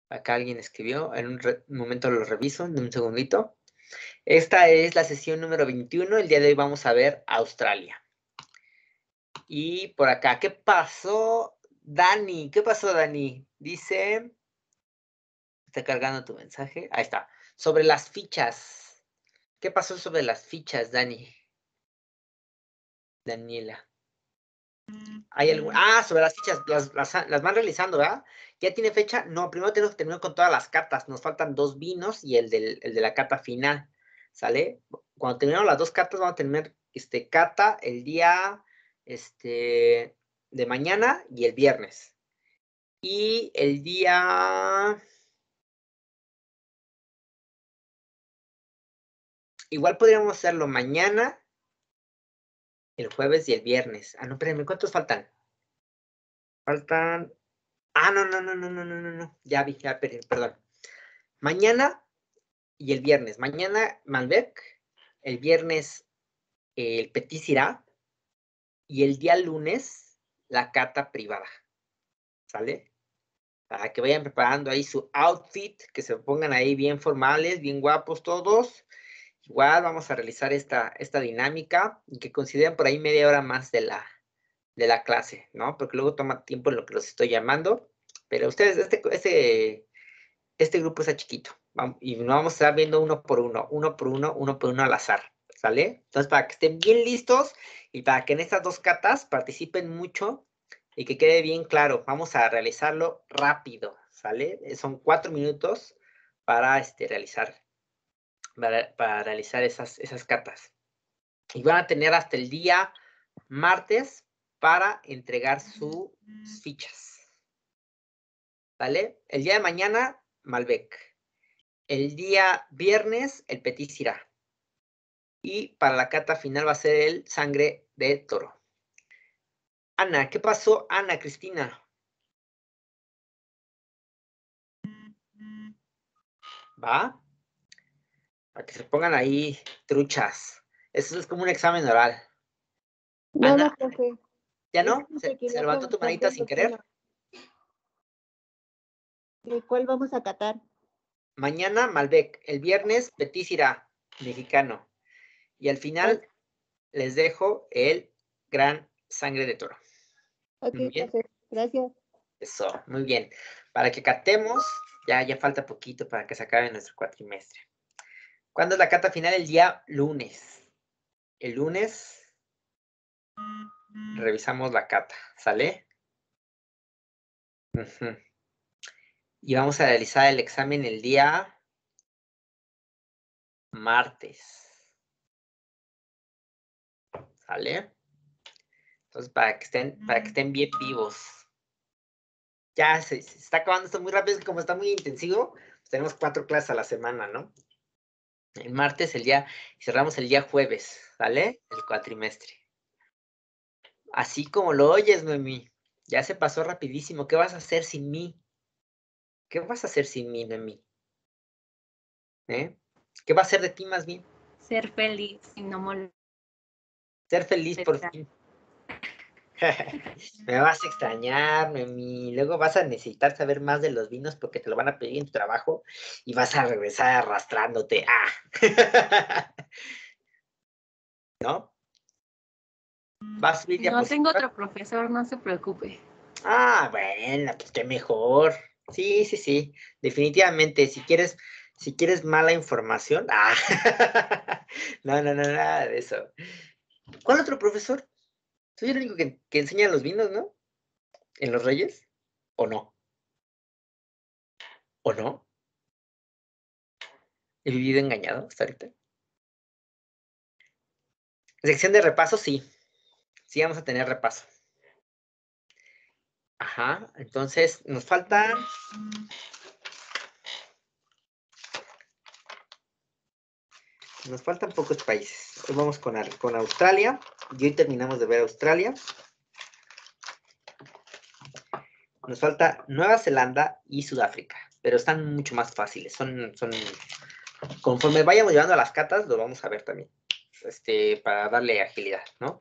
Acá alguien escribió, en un momento lo reviso, en un segundito. Esta es la sesión número 21, el día de hoy vamos a ver Australia. Y por acá, ¿qué pasó, Dani? ¿Qué pasó, Dani? Dice, está cargando tu mensaje, ahí está, sobre las fichas. ¿Qué pasó sobre las fichas, Dani? Daniela. ¿Hay algún... Ah, sobre las fichas, las van realizando, ¿verdad? ¿Ya tiene fecha? No, primero tenemos que terminar con todas las cartas. Nos faltan 2 vinos y el de la cata final, ¿sale? Cuando terminemos las 2 cartas, vamos a tener cata el día de mañana y el viernes. Y el día... Igual podríamos hacerlo mañana, el jueves y el viernes. Ah, no, espérenme, ¿cuántos faltan? Faltan... Ah, no. Ya vi, ya, perdón. Mañana y el viernes. Mañana Malbec, el viernes el Petit Syrah y el día lunes la cata privada. ¿Sale? Para que vayan preparando ahí su outfit, que se pongan ahí bien formales, bien guapos todos. Igual vamos a realizar esta dinámica y que consideren por ahí media hora más de la clase, ¿no? Porque luego toma tiempo en lo que los estoy llamando. Pero ustedes, este grupo está chiquito. Y no vamos a estar viendo uno por uno al azar. ¿Sale? Entonces, para que estén bien listos y para que en estas 2 catas participen mucho y que quede bien claro, vamos a realizarlo rápido, ¿sale? Son 4 minutos para realizar esas catas. Y van a tener hasta el día martes para entregar sus fichas. ¿Vale? El día de mañana, Malbec. El día viernes, el Petit Syrah. Y para la cata final va a ser el Sangre de Toro. Ana, ¿qué pasó? Ana, Cristina. ¿Va? Para que se pongan ahí truchas. Eso es como un examen oral. No, Ana, profe. ¿ya no? ¿Se levantó tu manita sin querer? ¿De cuál vamos a catar? Mañana, Malbec. El viernes, Petit Syrah, mexicano. Y al final, les dejo el gran Sangre de Toro. Ok, Muy bien. profe. Gracias. Eso, muy bien. Para que catemos, ya falta poquito para que se acabe nuestro cuatrimestre. ¿Cuándo es la cata final? El día lunes. El lunes revisamos la cata, ¿sale? Y vamos a realizar el examen el día martes. ¿Sale? Entonces, para que estén bien vivos. Ya se está acabando esto muy rápido, como está muy intensivo, pues tenemos 4 clases a la semana, ¿no? El martes, cerramos el día jueves, ¿sale? El cuatrimestre. Así como lo oyes, Noemí. Ya se pasó rapidísimo. ¿Qué vas a hacer sin mí? ¿Qué vas a hacer sin mí, Noemí? ¿Eh? ¿Qué va a hacer de ti más bien? Ser feliz y no molestar. Ser feliz por fin. Me vas a extrañar, Noemí. Luego vas a necesitar saber más de los vinos porque te lo van a pedir en tu trabajo y vas a regresar arrastrándote. ¡Ah! ¿No? ¿Vas a subir No diapositivas? tengo otro profesor, no se preocupe. Ah, bueno, pues qué mejor. Sí. Definitivamente, si quieres mala información. No, nada de eso. ¿Cuál otro profesor? Soy el único que enseña los vinos, ¿no? ¿En los Reyes? ¿O no? ¿O no? ¿He vivido engañado hasta ahorita? Sección de repaso, sí. Sí vamos a tener repaso. Ajá, entonces nos faltan... pocos países. Hoy vamos con Australia. Y hoy terminamos de ver Australia. Nos falta Nueva Zelanda y Sudáfrica. Pero están mucho más fáciles. Conforme vayamos llevando a las catas, lo vamos a ver también. Para darle agilidad, ¿no?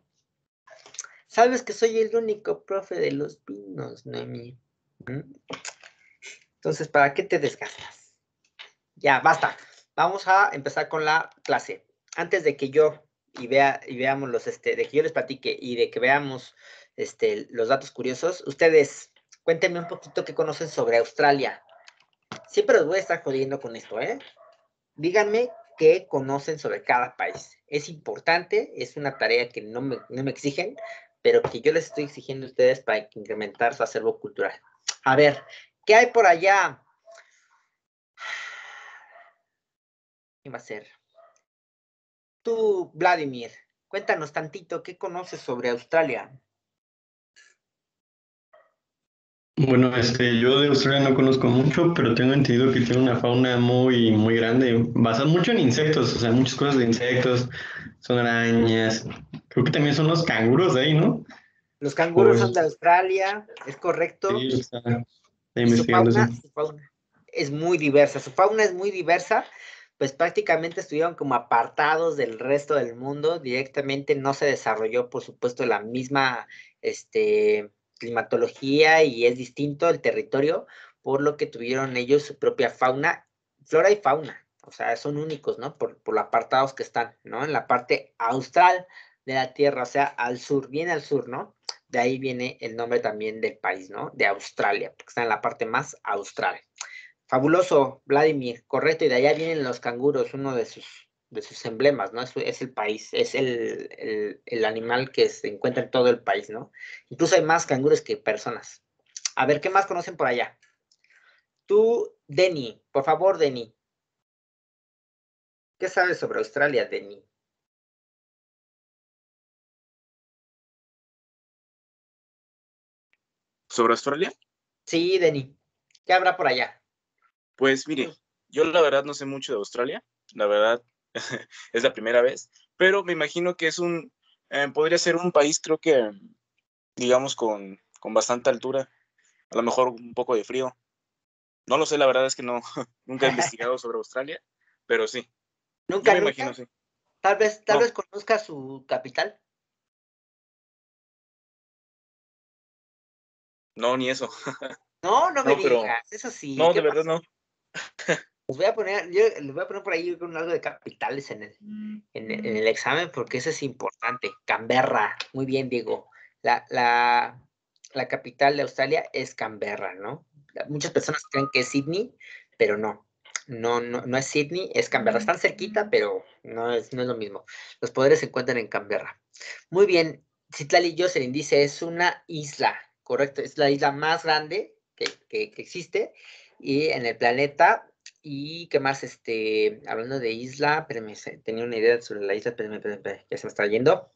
Sabes que soy el único profe de los vinos, Noemí. Entonces, ¿para qué te desgastas? Ya, basta. Vamos a empezar con la clase. Antes de que yo veamos de que yo les platique y de que veamos los datos curiosos, ustedes cuéntenme un poquito qué conocen sobre Australia. Siempre los voy a estar jodiendo con esto, ¿eh? Díganme qué conocen sobre cada país. Es importante, es una tarea que no me exigen, pero que yo les estoy exigiendo a ustedes para incrementar su acervo cultural. A ver, ¿qué hay por allá? ¿Quién va a ser? Tú, Vladimir, cuéntanos tantito, ¿qué conoces sobre Australia? Bueno, yo de Australia no conozco mucho, pero tengo entendido que tiene una fauna muy, muy grande, basada mucho en insectos, o sea, muchas cosas de insectos, son arañas, creo que también son los canguros de ahí, ¿no? Los O canguros son de es, Australia, es correcto, sí, está y su investigando eso. fauna, es muy diversa. Su fauna es muy diversa, pues prácticamente estuvieron como apartados del resto del mundo, directamente no se desarrolló, por supuesto, la misma climatología y es distinto el territorio, por lo que tuvieron ellos su propia fauna, flora y fauna, o sea, son únicos, ¿no? Por lo apartados que están, ¿no? En la parte austral de la Tierra, o sea, al sur, bien al sur, ¿no? De ahí viene el nombre también del país, ¿no? De Australia, porque está en la parte más austral. Fabuloso, Vladimir, correcto, y de allá vienen los canguros, uno de sus emblemas, ¿no? Es el país, es el animal que se encuentra en todo el país, ¿no? Incluso hay más canguros que personas. A ver, ¿qué más conocen por allá? Tú, Denny, por favor, Denny. ¿Qué sabes sobre Australia, Denny? ¿Sobre Australia? Sí, Denny. ¿Qué habrá por allá? Pues mire, yo la verdad no sé mucho de Australia, la verdad es la primera vez, pero me imagino que podría ser un país, creo que, digamos, con bastante altura, a lo mejor un poco de frío. No lo sé, la verdad es que no, nunca he investigado sobre Australia, pero sí, yo Nunca, me imagino, nunca. sí. Tal vez No, conozca su capital. no, ni eso. No, no me No, pero, digas. Eso sí, no, ¿qué de verdad pasó? no. Yo les voy a poner por ahí con algo de capitales en el examen, porque eso es importante. Canberra, muy bien, Diego. La capital de Australia es Canberra, ¿no? Muchas personas creen que es Sydney, pero no. No es Sydney, es Canberra. Están cerquita, pero no es lo mismo. Los poderes se encuentran en Canberra. Muy bien. Citlali Jocelyn dice, es una isla, correcto. Es la isla más grande que existe y en el planeta. Y qué más, hablando de isla, espérenme, tenía una idea sobre la isla, espérenme, ya se me está yendo.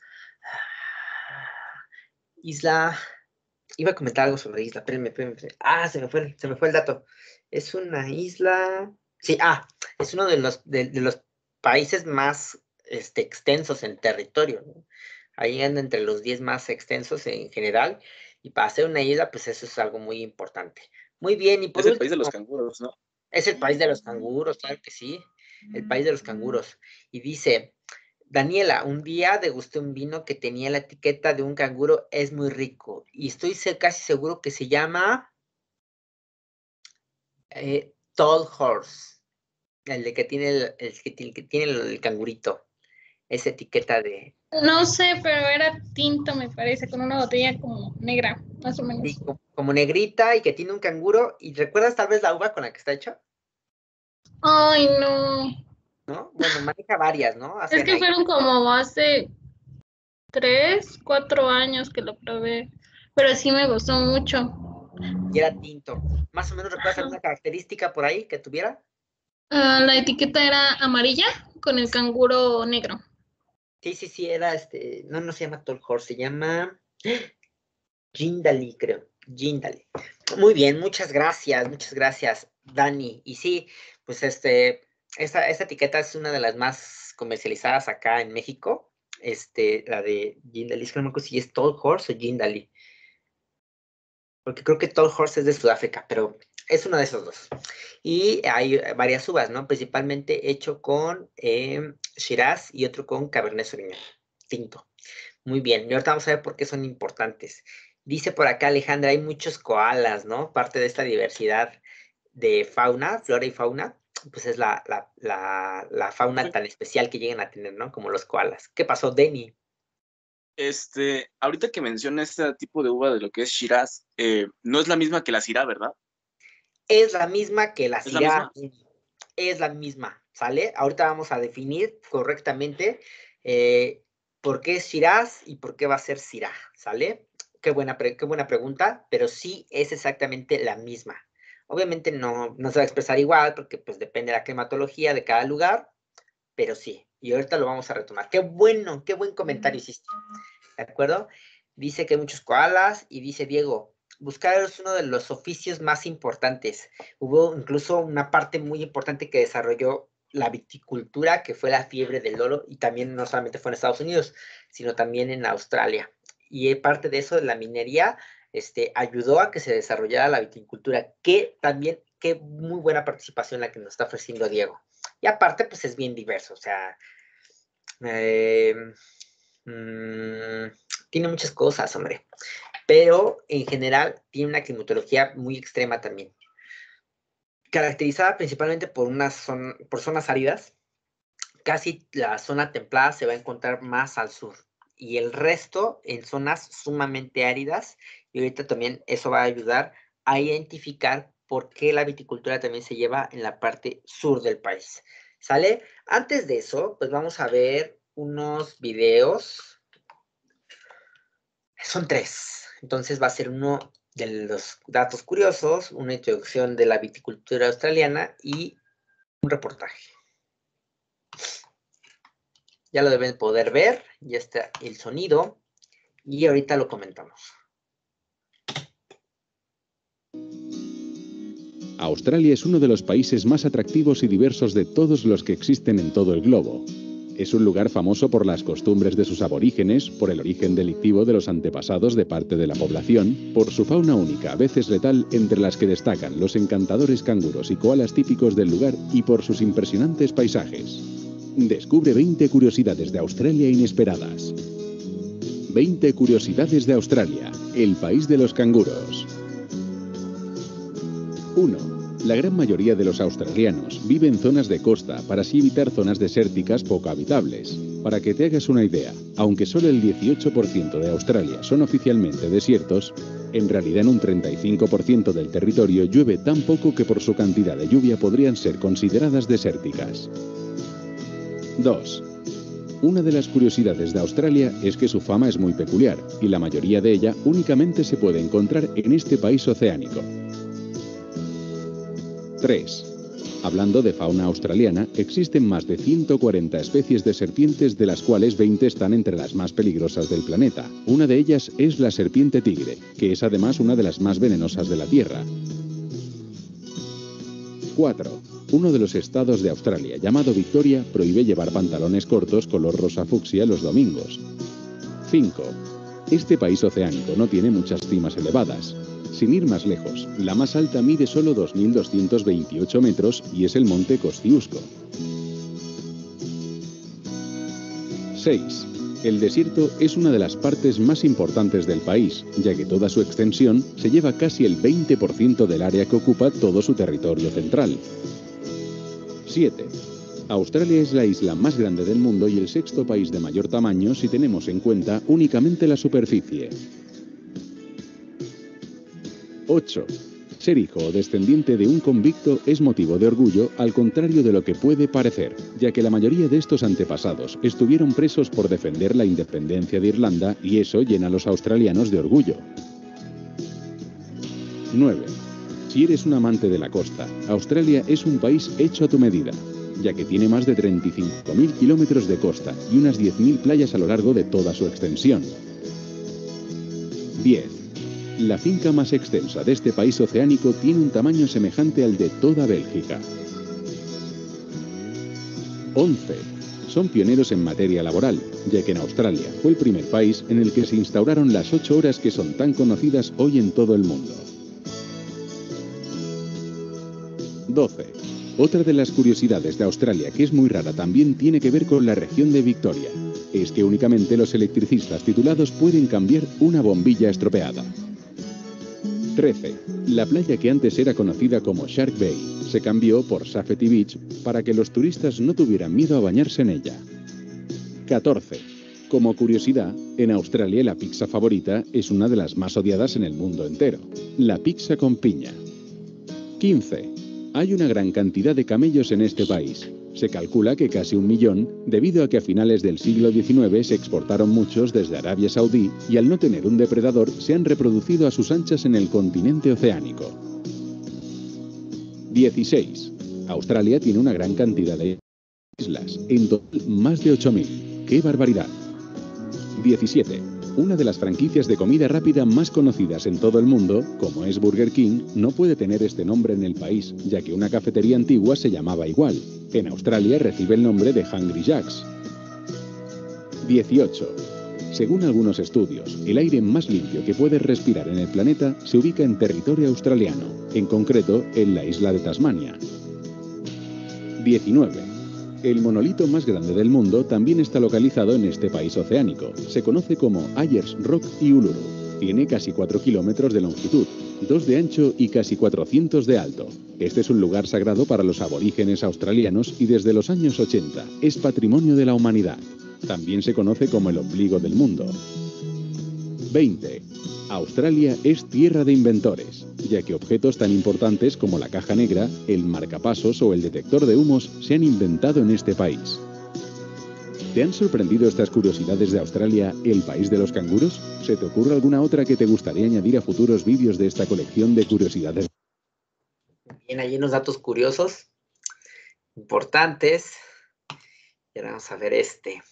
Isla, iba a comentar algo sobre isla, espérenme. Ah, se me fue el dato. Es una isla, sí, es uno de los países más extensos en territorio, ¿no? Ahí anda entre los 10 más extensos en general, y para ser una isla, pues eso es algo muy importante. Muy bien, y por Es el país de los último, canguros, ¿no? es el país de los canguros, claro que sí, el país de los canguros. Y dice, Daniela, un día degusté un vino que tenía la etiqueta de un canguro, es muy rico. Y estoy casi seguro que se llama Tall Horse, el de que tiene el que tiene el cangurito, esa etiqueta de, No sé, pero era tinto, me parece, con una botella como negra, más o menos. como negrita y que tiene un canguro. ¿Y recuerdas tal vez la uva con la que está hecho? Ay, no. ¿No? Bueno, maneja varias, ¿no? Es Hacen que ahí, fueron como hace 3, 4 años que lo probé, pero sí me gustó mucho. y era tinto. ¿Más o menos recuerdas alguna Ajá. característica por ahí que tuviera? La etiqueta era amarilla con el canguro negro. Sí, era no se llama Tall Horse, se llama Jindali, creo. Jindali. Muy bien, muchas gracias, Dani. Y sí, pues esta etiqueta es una de las más comercializadas acá en México. La de Jindali, es que no me acuerdo si es Tall Horse o Jindali, porque creo que Tall Horse es de Sudáfrica, pero es uno de esos dos. Y hay varias uvas, ¿no? Principalmente hecho con Shiraz y otro con Cabernet Sauvignon, tinto. Muy bien, y ahorita vamos a ver por qué son importantes. Dice por acá Alejandra, hay muchos koalas, ¿no? Parte de esta diversidad de fauna, flora y fauna, pues es la fauna tan especial que llegan a tener, ¿no? Como los koalas. ¿Qué pasó, Denny? Ahorita que menciona este tipo de uva de lo que es Shiraz, no es la misma que la Syrah, ¿verdad? Es la misma que la ¿Es la Syrah. misma? Es la misma, ¿sale? Ahorita vamos a definir correctamente por qué es Shiraz y por qué va a ser Syrah, ¿sale? Qué buena pregunta, pero sí es exactamente la misma. Obviamente no se va a expresar igual porque pues depende de la climatología de cada lugar, pero sí. Y ahorita lo vamos a retomar. Qué bueno, qué buen comentario hiciste. ¿De acuerdo? Dice que hay muchos koalas y dice Diego, buscar es uno de los oficios más importantes. Hubo incluso una parte muy importante que desarrolló la viticultura, que fue la fiebre del oro, y también no solamente fue en Estados Unidos, sino también en Australia. Y parte de eso, de la minería, ayudó a que se desarrollara la viticultura, que también, qué muy buena participación la que nos está ofreciendo Diego. Y aparte, pues es bien diverso, o sea, tiene muchas cosas, hombre, pero en general tiene una climatología muy extrema también, caracterizada principalmente por zonas áridas. Casi la zona templada se va a encontrar más al sur y el resto en zonas sumamente áridas, y ahorita también eso va a ayudar a identificar por qué la viticultura también se lleva en la parte sur del país. ¿Sale? Antes de eso, pues vamos a ver unos videos. Son 3. Entonces va a ser uno de los datos curiosos, una introducción de la viticultura australiana y un reportaje. Ya lo deben poder ver, ya está el sonido y ahorita lo comentamos. Australia es uno de los países más atractivos y diversos de todos los que existen en todo el globo. Es un lugar famoso por las costumbres de sus aborígenes, por el origen delictivo de los antepasados de parte de la población, por su fauna única, a veces letal, entre las que destacan los encantadores canguros y koalas típicos del lugar, y por sus impresionantes paisajes. Descubre 20 curiosidades de Australia inesperadas. 20 curiosidades de Australia, el país de los canguros. 1. La gran mayoría de los australianos vive en zonas de costa para así evitar zonas desérticas poco habitables. Para que te hagas una idea, aunque solo el 18% de Australia son oficialmente desiertos, en realidad en un 35% del territorio llueve tan poco que por su cantidad de lluvia podrían ser consideradas desérticas. 2. Una de las curiosidades de Australia es que su fama es muy peculiar, y la mayoría de ella únicamente se puede encontrar en este país oceánico. 3. Hablando de fauna australiana, existen más de 140 especies de serpientes, de las cuales 20 están entre las más peligrosas del planeta. Una de ellas es la serpiente tigre, que es además una de las más venenosas de la Tierra. 4. Uno de los estados de Australia, llamado Victoria, prohíbe llevar pantalones cortos color rosa fucsia los domingos. 5. Este país oceánico no tiene muchas cimas elevadas. Sin ir más lejos, la más alta mide solo 2.228 metros y es el monte Kosciuszko. 6. El desierto es una de las partes más importantes del país, ya que toda su extensión se lleva casi el 20% del área que ocupa todo su territorio central. 7. Australia es la isla más grande del mundo y el sexto país de mayor tamaño si tenemos en cuenta únicamente la superficie. 8. Ser hijo o descendiente de un convicto es motivo de orgullo, al contrario de lo que puede parecer, ya que la mayoría de estos antepasados estuvieron presos por defender la independencia de Irlanda y eso llena a los australianos de orgullo. 9. Si eres un amante de la costa, Australia es un país hecho a tu medida, ya que tiene más de 35.000 kilómetros de costa y unas 10.000 playas a lo largo de toda su extensión. 10. La finca más extensa de este país oceánico tiene un tamaño semejante al de toda Bélgica. 11. Son pioneros en materia laboral, ya que en Australia fue el primer país en el que se instauraron las 8 horas que son tan conocidas hoy en todo el mundo. 12. Otra de las curiosidades de Australia que es muy rara también tiene que ver con la región de Victoria. Es que únicamente los electricistas titulados pueden cambiar una bombilla estropeada. 13. La playa que antes era conocida como Shark Bay se cambió por Safety Beach para que los turistas no tuvieran miedo a bañarse en ella. 14. Como curiosidad, en Australia la pizza favorita es una de las más odiadas en el mundo entero, la pizza con piña. 15. Hay una gran cantidad de camellos en este país. Se calcula que casi 1 millón, debido a que a finales del siglo XIX se exportaron muchos desde Arabia Saudí y al no tener un depredador se han reproducido a sus anchas en el continente oceánico. 16. Australia tiene una gran cantidad de islas, en total más de 8.000. ¡Qué barbaridad! 17. Una de las franquicias de comida rápida más conocidas en todo el mundo, como es Burger King, no puede tener este nombre en el país, ya que una cafetería antigua se llamaba igual. En Australia recibe el nombre de Hungry Jack's. 18. Según algunos estudios, el aire más limpio que puedes respirar en el planeta se ubica en territorio australiano, en concreto en la isla de Tasmania. 19. El monolito más grande del mundo también está localizado en este país oceánico. Se conoce como Ayers Rock y Uluru. Tiene casi 4 kilómetros de longitud, 2 de ancho y casi 400 de alto. Este es un lugar sagrado para los aborígenes australianos y desde los años 80 es patrimonio de la humanidad. También se conoce como el ombligo del mundo. 20. Australia es tierra de inventores, ya que objetos tan importantes como la caja negra, el marcapasos o el detector de humos se han inventado en este país. ¿Te han sorprendido estas curiosidades de Australia, el país de los canguros? ¿Se te ocurre alguna otra que te gustaría añadir a futuros vídeos de esta colección de curiosidades? Bien, hay unos datos curiosos, importantes. Y ahora vamos a ver este.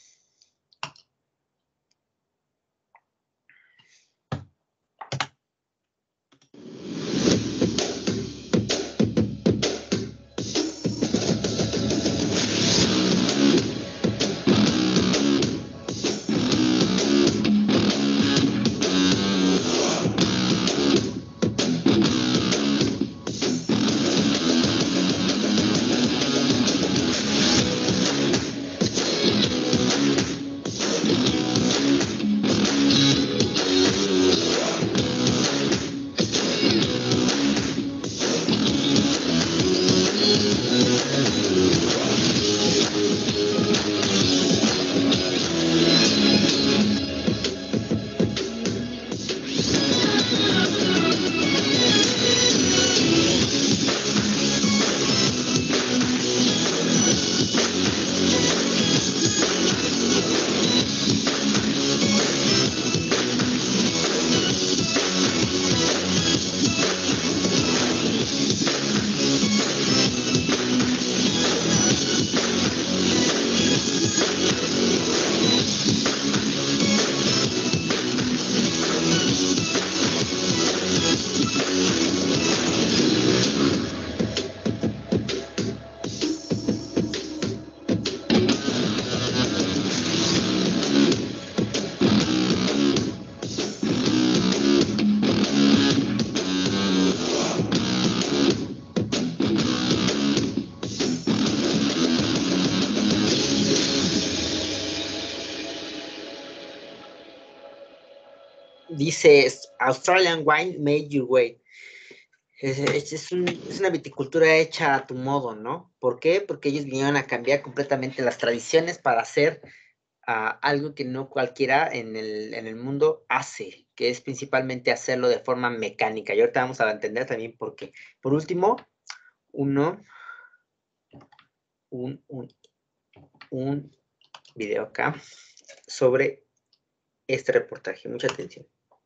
Dice Australian Wine Made Your Way. Es una viticultura hecha a tu modo, ¿no? ¿Por qué? Porque ellos vinieron a cambiar completamente las tradiciones para hacer algo que no cualquiera en el mundo hace, que es principalmente hacerlo de forma mecánica. Y ahorita vamos a entender también por qué. Por último, un video acá sobre este reportaje. Mucha atención.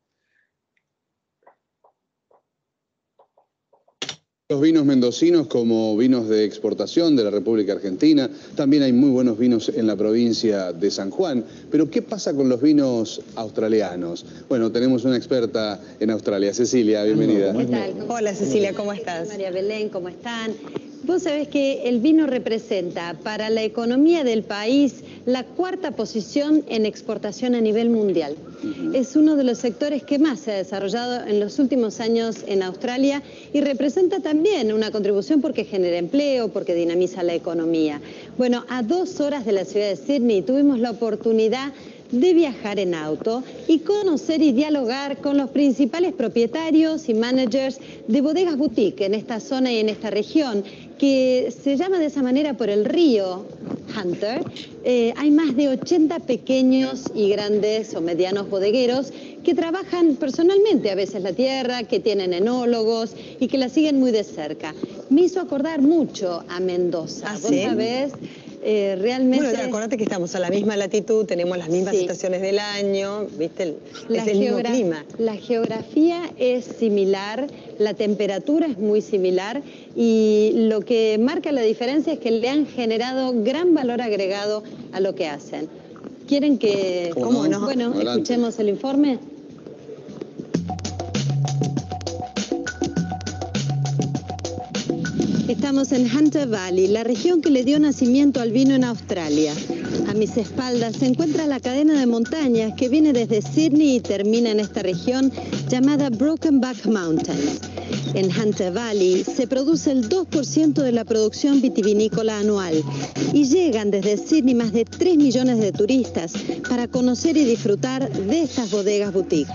Los vinos mendocinos como vinos de exportación de la República Argentina, también hay muy buenos vinos en la provincia de San Juan, pero ¿qué pasa con los vinos australianos? Bueno, tenemos una experta en Australia, Cecilia, bienvenida. ¿Qué tal? Hola Cecilia, ¿cómo estás? María Belén, ¿cómo están? Vos sabés que el vino representa para la economía del país la 4ª posición en exportación a nivel mundial. Es uno de los sectores que más se ha desarrollado en los últimos años en Australia y representa también una contribución porque genera empleo, porque dinamiza la economía. Bueno, a 2 horas de la ciudad de Sydney tuvimos la oportunidad de viajar en auto y conocer y dialogar con los principales propietarios y managers de bodegas boutique en esta zona y en esta región, que se llama de esa manera por el río Hunter. Hay más de 80 pequeños y grandes o medianos bodegueros que trabajan personalmente a veces la tierra, que tienen enólogos y que la siguen muy de cerca. Me hizo acordar mucho a Mendoza. ¿Ah, ¿Vos sí? sabés? Realmente... Bueno, acordate que estamos a la misma latitud, tenemos las mismas estaciones del año, ¿viste? Es el mismo clima. La geografía es similar, la temperatura es muy similar y lo que marca la diferencia es que le han generado gran valor agregado a lo que hacen. ¿Quieren que... ¿Cómo no? Bueno, Adelante. escuchemos el informe. Estamos en Hunter Valley, la región que le dio nacimiento al vino en Australia. A mis espaldas se encuentra la cadena de montañas que viene desde Sydney y termina en esta región llamada Broken Back Mountains. En Hunter Valley se produce el 2% de la producción vitivinícola anual y llegan desde Sydney más de 3 millones de turistas para conocer y disfrutar de estas bodegas boutique.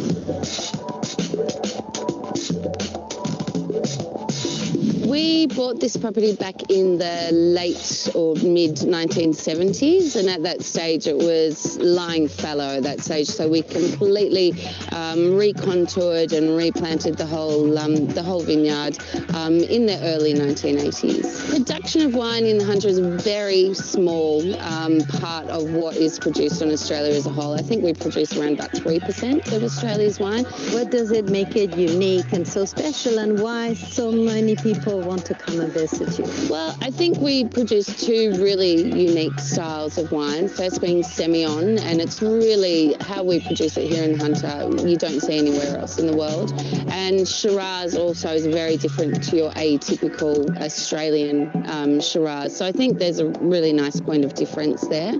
We bought this property back in the late or mid 1970s, and at that stage it was lying fallow at that stage, so we completely recontoured and replanted the whole vineyard in the early 1980s. Production of wine in the Hunter is a very small part of what is produced in Australia as a whole. I think we produce around about 3% of Australia's wine. What does it make it unique and so special, and why so many people want to come and visit you? Well, I think we produce two really unique styles of wine. First being Semillon, and it's really how we produce it here in Hunter. You don't see anywhere else in the world. And Shiraz also is very different to your atypical Australian Shiraz. So I think there's a really nice point of difference there.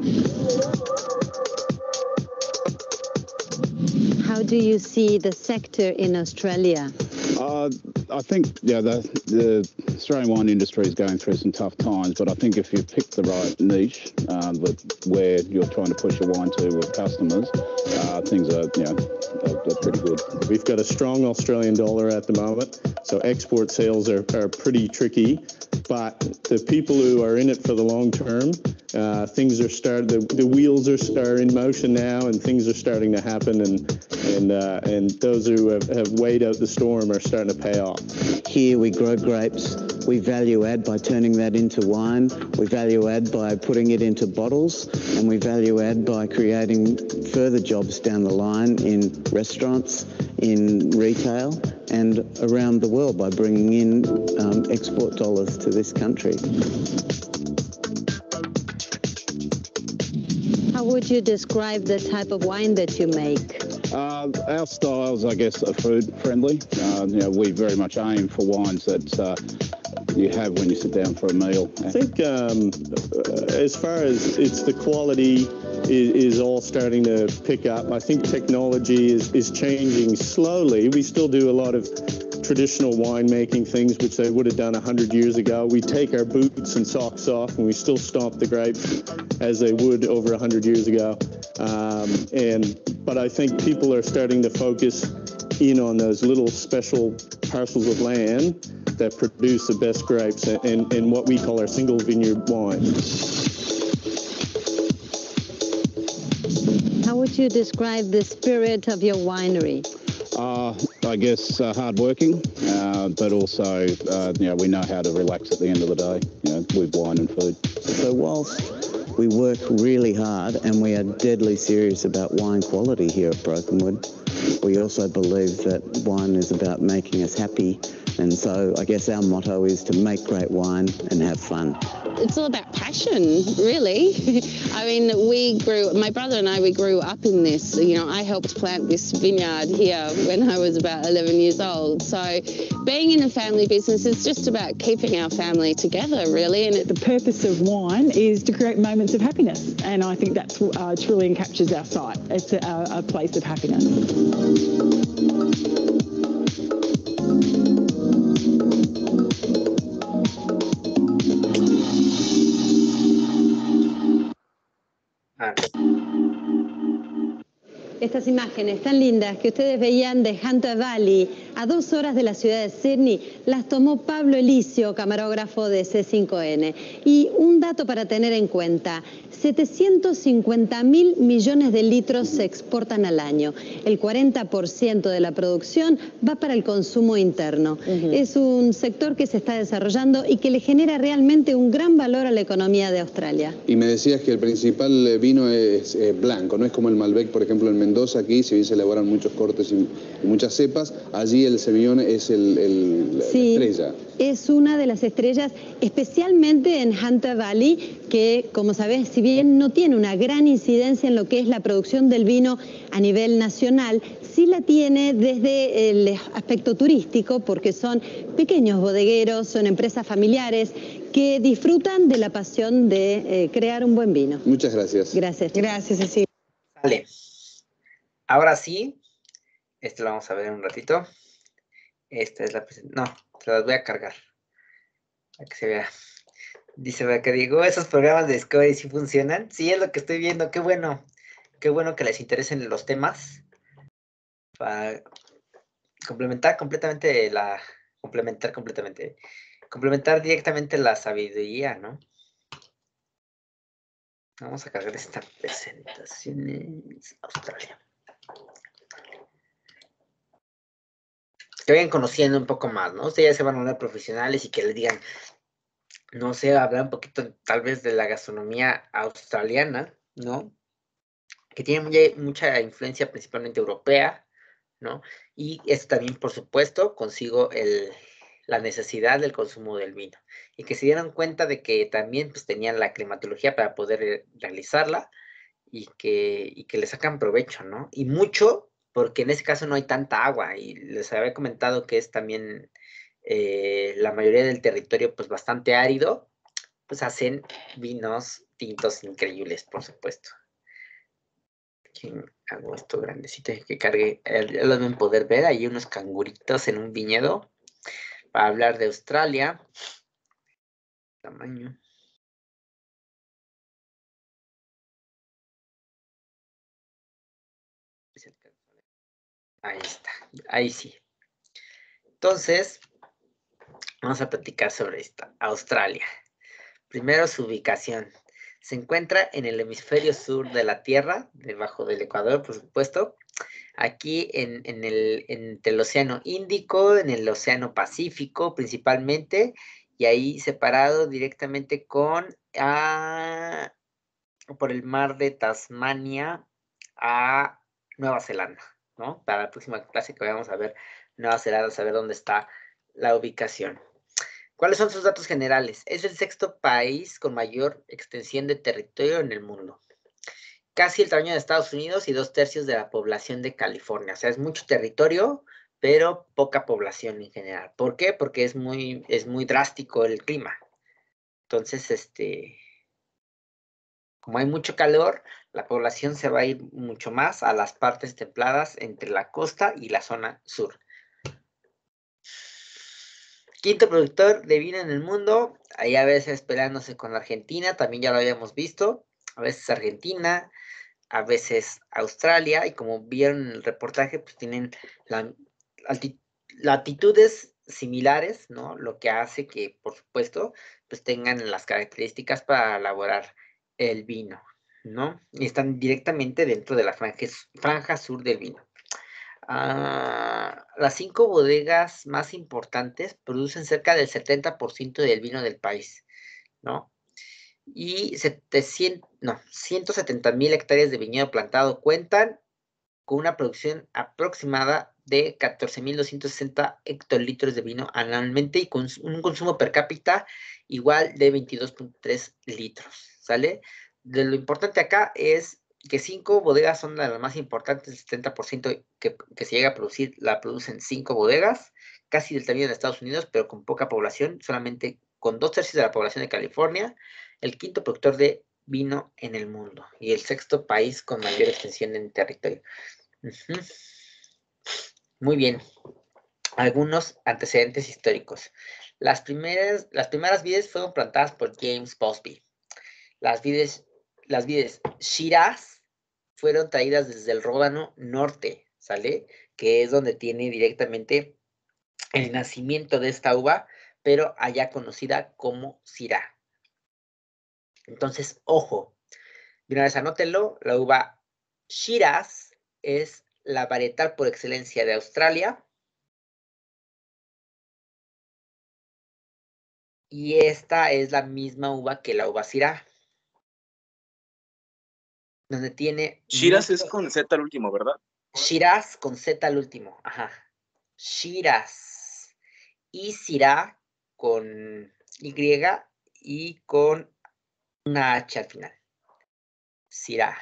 How do you see the sector in Australia? I think the Australian wine industry is going through some tough times, but I think if you pick the right niche where you're trying to push your wine to with customers, things are pretty good. We've got a strong Australian dollar at the moment, so export sales are pretty tricky. But the people who are in it for the long term, things are the wheels are in motion now, and things are starting to happen, and those who have weighed out the storm are starting to pay off. Here we grow grapes, we value add by turning that into wine, we value add by putting it into bottles, and we value add by creating further jobs down the line in restaurants, in retail, and around the world by bringing in export dollars to this country. How would you describe the type of wine that you make? Our styles, I guess, are food friendly. We very much aim for wines that you have when you sit down for a meal. I think as far as it's the quality is all starting to pick up. I think technology is changing slowly. We still do a lot of traditional winemaking things, which they would have done 100 years ago. We take our boots and socks off and we still stomp the grapes as they would over 100 years ago. But I think people are starting to focus in on those little special parcels of land that produce the best grapes and what we call our single vineyard wine. How would you describe the spirit of your winery? I guess hardworking, but also we know how to relax at the end of the day, with wine and food. So whilst we work really hard and we are deadly serious about wine quality here at Brokenwood, we also believe that wine is about making us happy. And so I guess our motto is to make great wine and have fun. It's all about passion, really. I mean, my brother and I grew up in this. I helped plant this vineyard here when I was about 11 years old. So being in a family business is just about keeping our family together, really. And the purpose of wine is to create moments of happiness. And I think that truly encaptures our site. It's a place of happiness. Estas imágenes tan lindas que ustedes veían de Hunter Valley, a 2 horas de la ciudad de Sydney, las tomó Pablo Elicio, camarógrafo de C5N. Y un dato para tener en cuenta, 750.000 millones de litros se exportan al año. El 40% de la producción va para el consumo interno. Es un sector que se está desarrollando y que le genera realmente un gran valor a la economía de Australia. Y me decías que el principal vino es blanco, no es como el Malbec, por ejemplo, en Mendoza. Aquí, si bien se elaboran muchos cortes y muchas cepas, allí el Semillon es la estrella. Es una de las estrellas, especialmente en Hunter Valley, que, como sabés, si bien no tiene una gran incidencia en lo que es la producción del vino a nivel nacional, sí la tiene desde el aspecto turístico, porque son pequeños bodegueros, son empresas familiares que disfrutan de la pasión de crear un buen vino. Muchas gracias. Gracias. Gracias, Cecilia. Vale. Ahora sí, lo vamos a ver en un ratito. Esta es la presentación. No, se las voy a cargar. Para que se vea. Dice acá, digo, esos programas de Discovery sí funcionan. Sí, es lo que estoy viendo. Qué bueno. Qué bueno que les interesen los temas. Para complementar directamente la sabiduría, ¿no? Vamos a cargar esta presentación en Australia. Que vayan conociendo un poco más, ¿no? Ustedes ya se van a hablar profesionales y que les digan, no sé, hablar un poquito tal vez de la gastronomía australiana, ¿no? Que tiene mucha influencia principalmente europea, ¿no? Y esto también, por supuesto, consigo la necesidad del consumo del vino. Y que se dieron cuenta de que también pues, tenían la climatología para poder realizarla y que le sacan provecho, ¿no? Y mucho, porque en ese caso no hay tanta agua. Y les había comentado que es también la mayoría del territorio pues bastante árido, pues hacen vinos tintos increíbles, por supuesto. Hago esto grandecito y que cargue, ya lo deben poder ver, hay unos canguritos en un viñedo para hablar de Australia. Tamaño. Ahí está, ahí sí. Entonces, vamos a platicar sobre esta, Australia. Primero, su ubicación. Se encuentra en el hemisferio sur de la Tierra, debajo del Ecuador, por supuesto. Aquí entre el Océano Índico, en el Océano Pacífico principalmente, y ahí separado directamente por el mar de Tasmania a Nueva Zelanda, ¿no? Para la próxima clase que vayamos a ver Nueva Zelanda, saber dónde está la ubicación. ¿Cuáles son sus datos generales? Es el 6º país con mayor extensión de territorio en el mundo. Casi el tamaño de Estados Unidos y 2/3 de la población de California. O sea, es mucho territorio, pero poca población en general. ¿Por qué? Porque es muy drástico el clima. Entonces, como hay mucho calor, la población se va a ir mucho más a las partes templadas entre la costa y la zona sur. 5º productor de vino en el mundo, ahí a veces peleándose con Argentina, también ya lo habíamos visto, a veces Argentina, a veces Australia, y como vieron en el reportaje, pues tienen latitudes similares, ¿no? Lo que hace que, por supuesto, pues tengan las características para elaborar el vino, ¿no? Y están directamente dentro de la franja sur del vino. Las 5 bodegas más importantes producen cerca del 70% del vino del país, ¿no? Y 170,000 hectáreas de viñedo plantado cuentan con una producción aproximada de 14,260 hectolitros de vino anualmente y con un consumo per cápita igual de 22,3 litros, ¿sale? De lo importante acá es que 5 bodegas son las más importantes, el 70% que se llega a producir, la producen 5 bodegas, casi del tamaño de Estados Unidos, pero con poca población, solamente con 2/3 de la población de California, el 5º productor de vino en el mundo y el 6º país con mayor extensión en territorio. Muy bien. Algunos antecedentes históricos. Las primeras vides fueron plantadas por James Bosby. Las vides Shiraz fueron traídas desde el Ródano Norte, ¿sale? Que es donde tiene directamente el nacimiento de esta uva, pero allá conocida como Syrah. Entonces, ojo, de una vez anótenlo, la uva Shiraz es la varietal por excelencia de Australia. Y esta es la misma uva que la uva Syrah. Donde tiene... Shiraz es con Z al último, ¿verdad? Shiraz con Z al último, ajá. Shiraz. Y Syrah con Y y con una H al final. Syrah.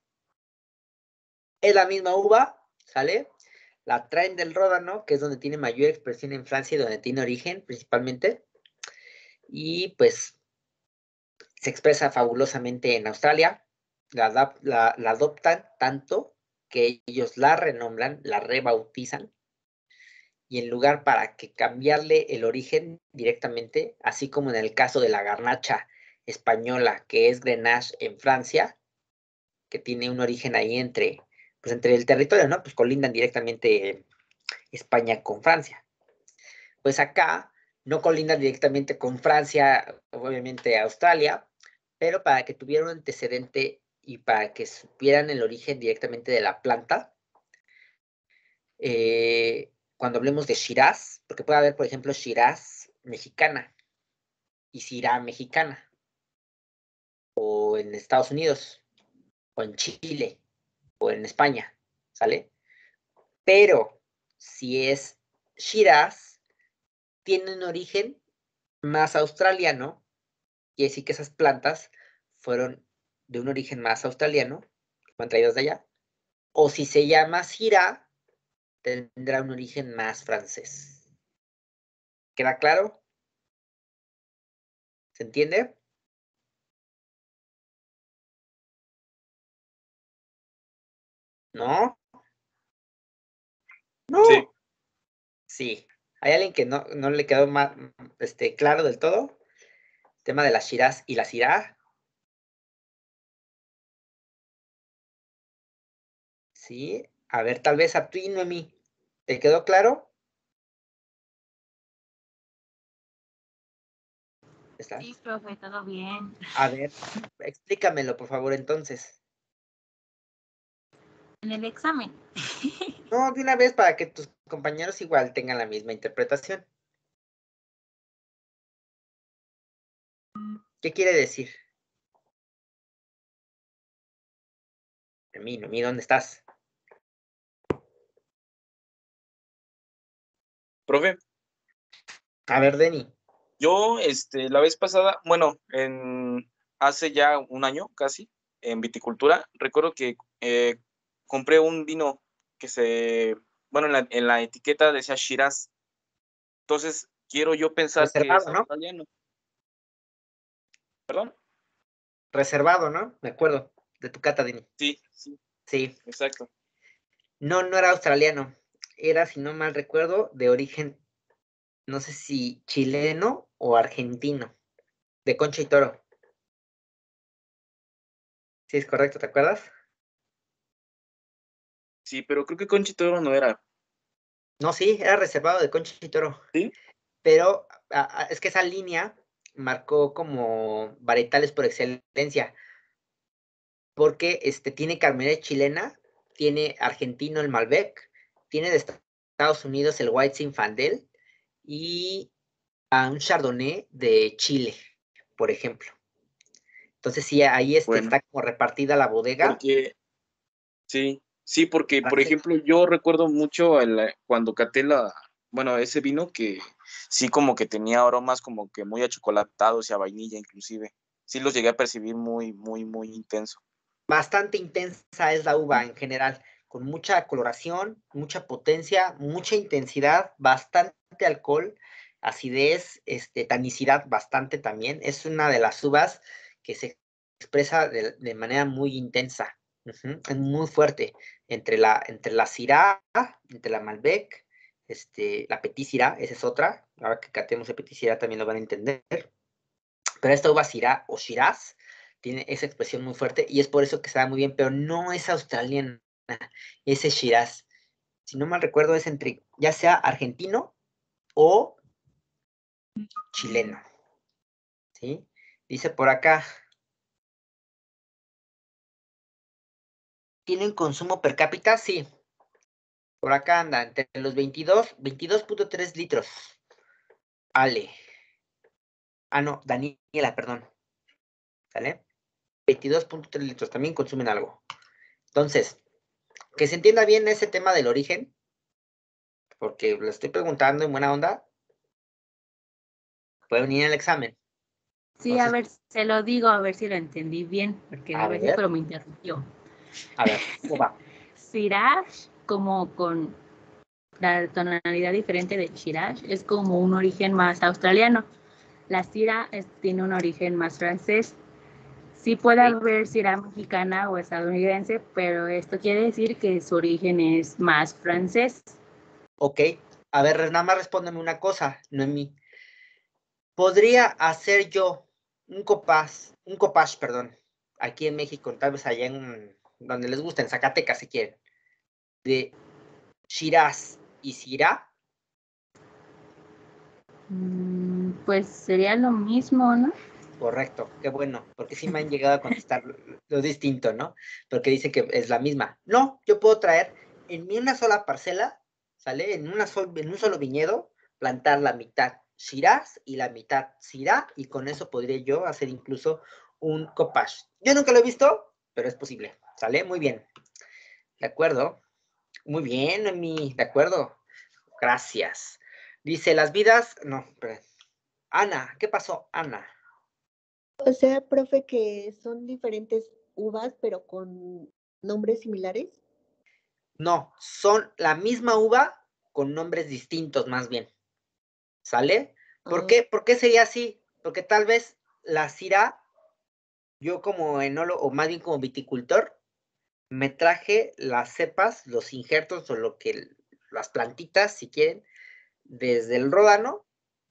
Es la misma uva, ¿sale? La traen del Ródano, que es donde tiene mayor expresión en Francia y donde tiene origen principalmente. Y pues se expresa fabulosamente en Australia. La adoptan tanto que ellos la renombran, la rebautizan. Y en lugar para que cambiarle el origen directamente, así como en el caso de la garnacha española, que es Grenache en Francia, que tiene un origen ahí entre el territorio, ¿no? Pues colindan directamente España con Francia. Pues acá no colindan directamente con Francia, obviamente Australia, pero para que tuviera un antecedente y para que supieran el origen directamente de la planta, cuando hablemos de Shiraz, porque puede haber, por ejemplo, Shiraz mexicana y Syrah mexicana, o en Estados Unidos, o en Chile, o en España, ¿sale? Pero si es Shiraz, tiene un origen más australiano, y así que esas plantas fueron de un origen más australiano, fueron traídas de allá, o si se llama Syrah, tendrá un origen más francés. ¿Queda claro? ¿Se entiende? ¿No? No. Sí. Sí. ¿Hay alguien que no le quedó más, claro del todo? El tema de las Shiraz y la Syrah. Sí. A ver, tal vez a ti, Noemí. ¿Te quedó claro? ¿Estás? Sí, profe, todo bien. A ver, explícamelo, por favor, entonces. En el examen. No, de una vez para que tus compañeros igual tengan la misma interpretación. ¿Qué quiere decir? Noemí, ¿dónde estás? Profe. A ver, Denny. Yo, la vez pasada, bueno, hace ya un año casi, en viticultura, recuerdo que compré un vino que en la etiqueta decía Shiraz. Entonces, quiero yo pensar reservado, que es ¿no? australiano. ¿Perdón? Reservado, ¿no? Me acuerdo de tu cata, Denny. Sí. Sí. Exacto. No era australiano. Era, si no mal recuerdo, de origen, no sé si chileno o argentino. De Concha y Toro. Sí, es correcto, ¿te acuerdas? Sí, pero creo que Concha y Toro no era. No, sí, era reservado de Concha y Toro. ¿Sí? Pero es que esa línea marcó como varietales por excelencia. Porque tiene Carmener chilena, tiene argentino el Malbec, tiene de Estados Unidos el White Zinfandel y un Chardonnay de Chile, por ejemplo. Entonces sí, ahí está como repartida la bodega. Porque, porque, por ejemplo, yo recuerdo mucho cuando caté ese vino que sí como que tenía aromas como que muy achocolatados y a vainilla inclusive. Sí los llegué a percibir muy, muy, muy intenso. Bastante intensa es la uva en general, con mucha coloración, mucha potencia, mucha intensidad, bastante alcohol, acidez, tanicidad bastante también. Es una de las uvas que se expresa de manera muy intensa, es muy fuerte, entre la Syrah, entre la Malbec, la Petit Syrah, esa es otra, ahora que catemos el Petit Syrah también lo van a entender, pero esta uva Syrah o Shiraz tiene esa expresión muy fuerte y es por eso que se da muy bien, pero no es australiana, ese Shiraz. Si no mal recuerdo, es entre ya sea argentino o chileno. ¿Sí? Dice por acá. ¿Tienen consumo per cápita? Sí. Por acá anda, entre los 22.3 litros. Ale. Ah, no, Daniela, perdón. ¿Sale? 22.3 litros, también consumen algo. Entonces, que se entienda bien ese tema del origen, porque lo estoy preguntando en buena onda. Puede venir el examen. Sí, a ver, se lo digo, a ver si lo entendí bien, porque A a veces, ver. pero me interrumpió. A ver, ¿cómo va? Shiraz, como con la tonalidad diferente de Shiraz, es como un origen más australiano. La Syrah tiene un origen más francés. Sí puede haber Syrah mexicana o estadounidense, pero esto quiere decir que su origen es más francés. Ok. A ver, nada más respóndeme una cosa, Noemí. ¿Podría hacer yo un copage, perdón, aquí en México, tal vez allá en donde les gusta, en Zacatecas si quieren, de Shiraz y Syrah? Pues sería lo mismo, ¿no? Correcto, qué bueno, porque sí me han llegado a contestar lo distinto, ¿no? Porque dice que es la misma. No, yo puedo traer en una sola parcela, ¿sale? En un solo viñedo, plantar la mitad Shiraz y la mitad Syrah, y con eso podría yo hacer incluso un copage. Yo nunca lo he visto, pero es posible, ¿sale? Muy bien. De acuerdo. Muy bien, Noemí, de acuerdo. Gracias. Dice, las vidas... No, espera. Ana, ¿qué pasó, Ana? O sea, profe, que son diferentes uvas, pero con nombres similares. No, son la misma uva con nombres distintos más bien. ¿Sale? ¿Por qué? ¿Por qué sería así? Porque tal vez la Syrah, yo como enólogo, o más bien como viticultor, me traje las cepas, los injertos o las plantitas, si quieren, desde el Ródano,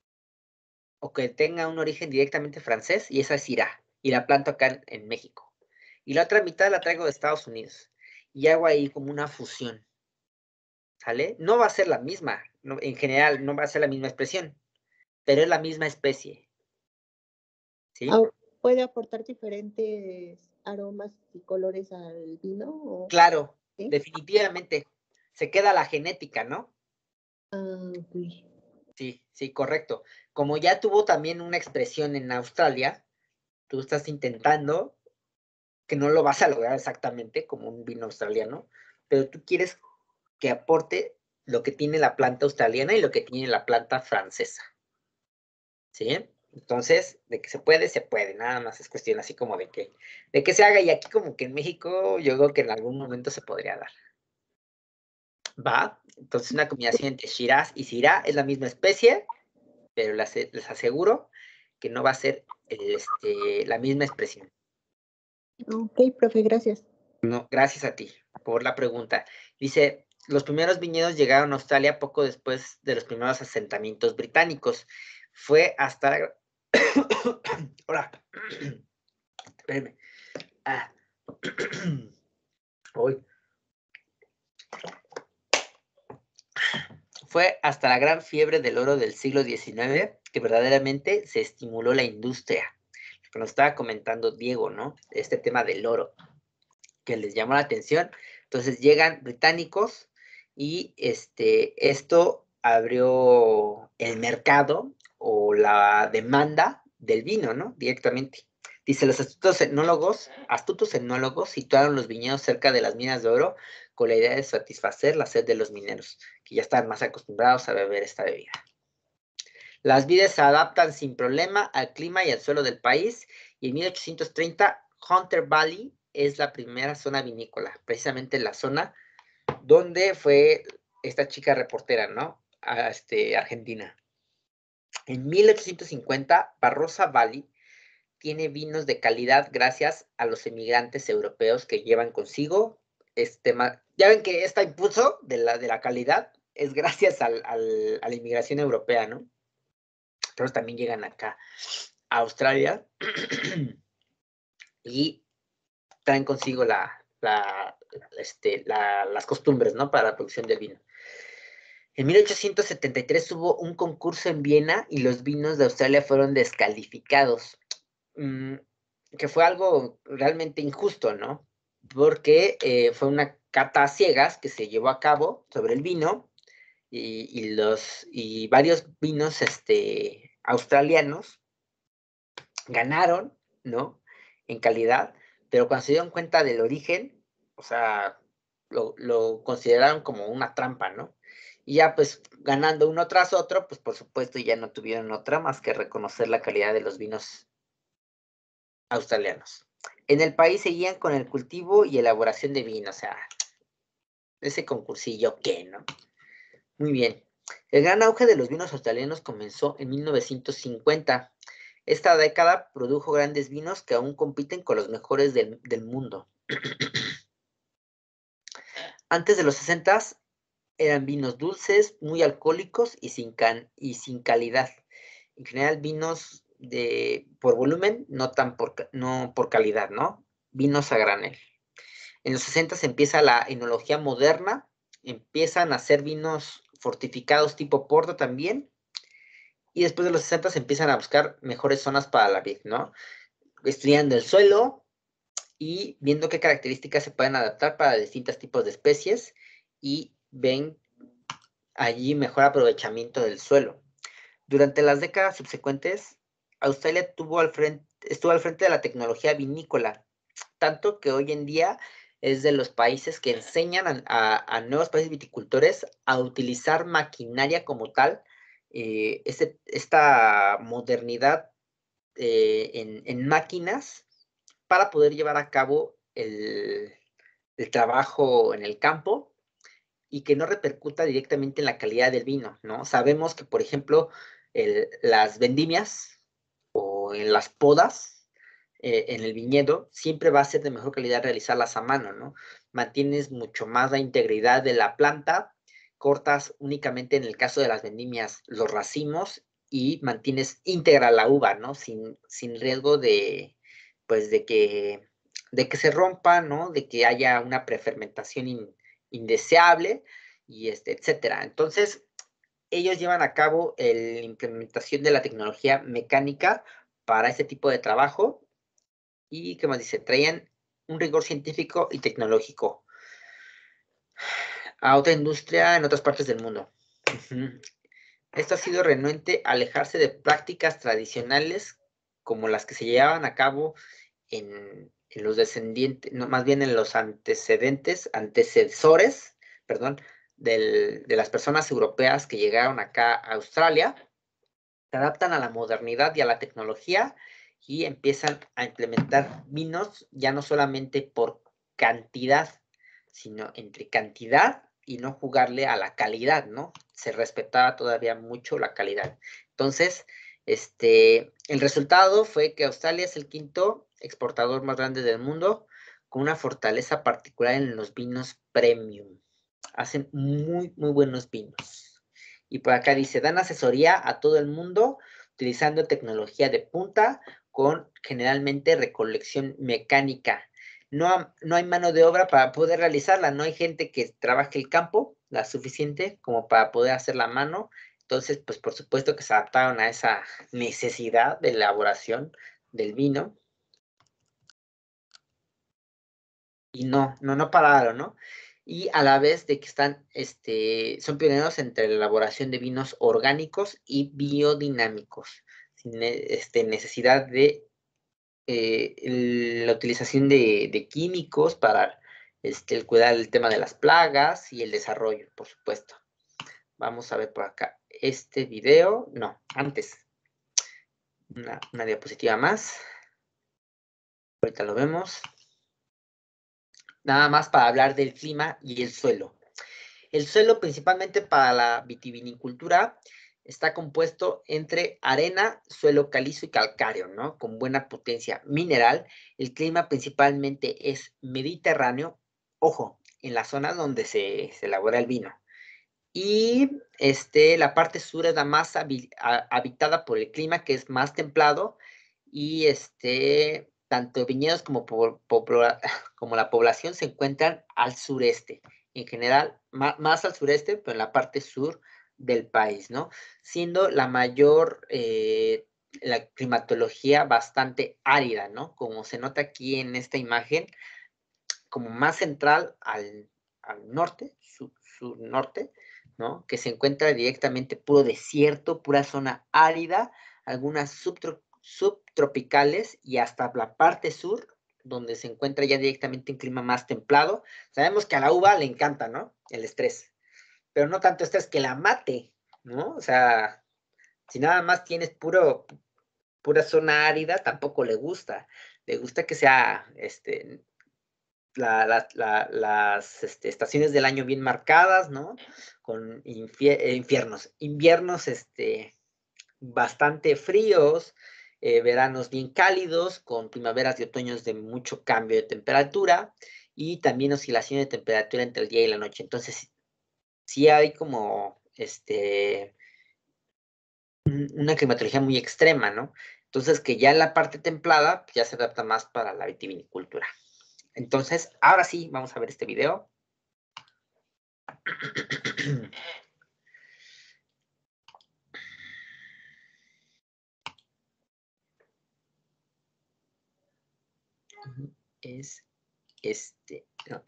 o que tenga un origen directamente francés, y esa es Syrah, y la planto acá en México. Y la otra mitad la traigo de Estados Unidos, y hago ahí como una fusión. ¿Sale? No va a ser la misma, no, en general no va a ser la misma expresión, pero es la misma especie. ¿Sí? ¿Puede aportar diferentes aromas y colores al vino? ¿O? Claro, ¿Sí? definitivamente. Se queda la genética, ¿no? Okay. Sí, sí, correcto. Como ya tuvo también una expresión en Australia, tú estás intentando, que no lo vas a lograr exactamente como un vino australiano, pero tú quieres que aporte lo que tiene la planta australiana y lo que tiene la planta francesa. ¿Sí? Entonces, de que se puede, nada más es cuestión así como de que se haga, y aquí como que en México yo creo que en algún momento se podría dar. ¿Va? Entonces una combinación entre Shiraz y Syrah es la misma especie, pero les aseguro que no va a ser la misma expresión. Ok, profe, gracias. No, gracias a ti por la pregunta. Dice, los primeros viñedos llegaron a Australia poco después de los primeros asentamientos británicos. Fue hasta... Ahora, espérenme. Hoy. Fue hasta la gran fiebre del oro del siglo XIX que verdaderamente se estimuló la industria. Lo que nos estaba comentando Diego, ¿no? Este tema del oro, que les llamó la atención. Entonces llegan británicos y esto abrió el mercado o la demanda del vino, ¿no? Directamente. Dice, los astutos enólogos situaron los viñedos cerca de las minas de oro con la idea de satisfacer la sed de los mineros, que ya están más acostumbrados a beber esta bebida. Las vides se adaptan sin problema al clima y al suelo del país, y en 1830 Hunter Valley es la primera zona vinícola, precisamente la zona donde fue esta chica reportera, ¿no? Argentina. En 1850, Barossa Valley tiene vinos de calidad gracias a los emigrantes europeos que llevan consigo ya ven que este impulso de la calidad es gracias a la inmigración europea, ¿no? Entonces también llegan acá a Australia y traen consigo las costumbres, ¿no? Para la producción del vino. En 1873 hubo un concurso en Viena y los vinos de Australia fueron descalificados, que fue algo realmente injusto, ¿no? Porque fue una cata a ciegas que se llevó a cabo sobre el vino y varios vinos australianos ganaron, ¿no? En calidad, pero cuando se dieron cuenta del origen, o sea, lo consideraron como una trampa, ¿no? Y ya pues ganando uno tras otro, pues por supuesto ya no tuvieron otra más que reconocer la calidad de los vinos australianos. En el país seguían con el cultivo y elaboración de vino, o sea, ese concursillo, ¿qué, no? Muy bien. El gran auge de los vinos australianos comenzó en 1950. Esta década produjo grandes vinos que aún compiten con los mejores del mundo. Antes de los 60 eran vinos dulces, muy alcohólicos y sin calidad. En general, vinos por volumen, no por calidad, ¿no? Vinos a granel. En los 60 empieza la enología moderna, empiezan a hacer vinos fortificados tipo Porto también, y después de los 60 empiezan a buscar mejores zonas para la vid, ¿no? Estudiando el suelo y viendo qué características se pueden adaptar para distintos tipos de especies y ven allí mejor aprovechamiento del suelo. Durante las décadas subsecuentes, Australia estuvo al frente de la tecnología vinícola, tanto que hoy en día es de los países que enseñan a nuevos países viticultores a utilizar maquinaria como tal, esta modernidad en máquinas para poder llevar a cabo el trabajo en el campo y que no repercuta directamente en la calidad del vino, ¿no? Sabemos que, por ejemplo, las vendimias o en las podas, en el viñedo, siempre va a ser de mejor calidad realizarlas a mano, ¿no? Mantienes mucho más la integridad de la planta, cortas únicamente en el caso de las vendimias los racimos y mantienes íntegra la uva, ¿no? Sin riesgo de que se rompa, ¿no? De que haya una prefermentación indeseable, y etcétera. Entonces, ellos llevan a cabo la implementación de la tecnología mecánica para este tipo de trabajo y, ¿qué más dice? Traían un rigor científico y tecnológico a otra industria en otras partes del mundo. Esto ha sido renuente a alejarse de prácticas tradicionales como las que se llevaban a cabo en los descendientes, no, más bien en los antecesores, perdón, de las personas europeas que llegaron acá a Australia, se adaptan a la modernidad y a la tecnología y empiezan a implementar vinos ya no solamente por cantidad, sino entre cantidad y no jugarle a la calidad, ¿no? Se respetaba todavía mucho la calidad. Entonces, el resultado fue que Australia es el quinto exportador más grande del mundo, con una fortaleza particular en los vinos premium. Hacen muy, muy buenos vinos. Y por acá dice, dan asesoría a todo el mundo utilizando tecnología de punta con generalmente recolección mecánica. No hay mano de obra para poder realizarla, no hay gente que trabaje el campo, la suficiente como para poder hacer la mano. Entonces, pues por supuesto que se adaptaron a esa necesidad de elaboración del vino. Y no pararon, ¿no? Y a la vez de que son pioneros entre la elaboración de vinos orgánicos y biodinámicos, sin necesidad de la utilización de químicos para el cuidar el tema de las plagas y el desarrollo, por supuesto. Vamos a ver por acá este video. No, antes. Una diapositiva más. Ahorita lo vemos. Nada más para hablar del clima y el suelo. El suelo, principalmente para la vitivinicultura, está compuesto entre arena, suelo calizo y calcáreo, ¿no? Con buena potencia mineral. El clima principalmente es mediterráneo, ojo, en la zona donde se elabora el vino. Y la parte sur es la más habitada por el clima, que es más templado, y tanto viñedos como la población se encuentran al sureste. En general, más al sureste, pero en la parte sur del país, ¿no? Siendo la mayor, la climatología bastante árida, ¿no? Como se nota aquí en esta imagen, como más central al norte, sur-norte, ¿no? Que se encuentra directamente puro desierto, pura zona árida, algunas subtropicales y hasta la parte sur, donde se encuentra ya directamente un clima más templado. Sabemos que a la uva le encanta, ¿no? El estrés, pero no tanto estrés que la mate, ¿no? O sea, si nada más tienes pura zona árida, tampoco le gusta. Le gusta que sea, las estaciones del año bien marcadas, ¿no? Con inviernos, bastante fríos, veranos bien cálidos, con primaveras y otoños de mucho cambio de temperatura, y también oscilación de temperatura entre el día y la noche. Entonces, sí hay como, una climatología muy extrema, ¿no? Entonces, que ya en la parte templada, pues ya se adapta más para la vitivinicultura. Entonces, ahora sí, vamos a ver este video. Es no,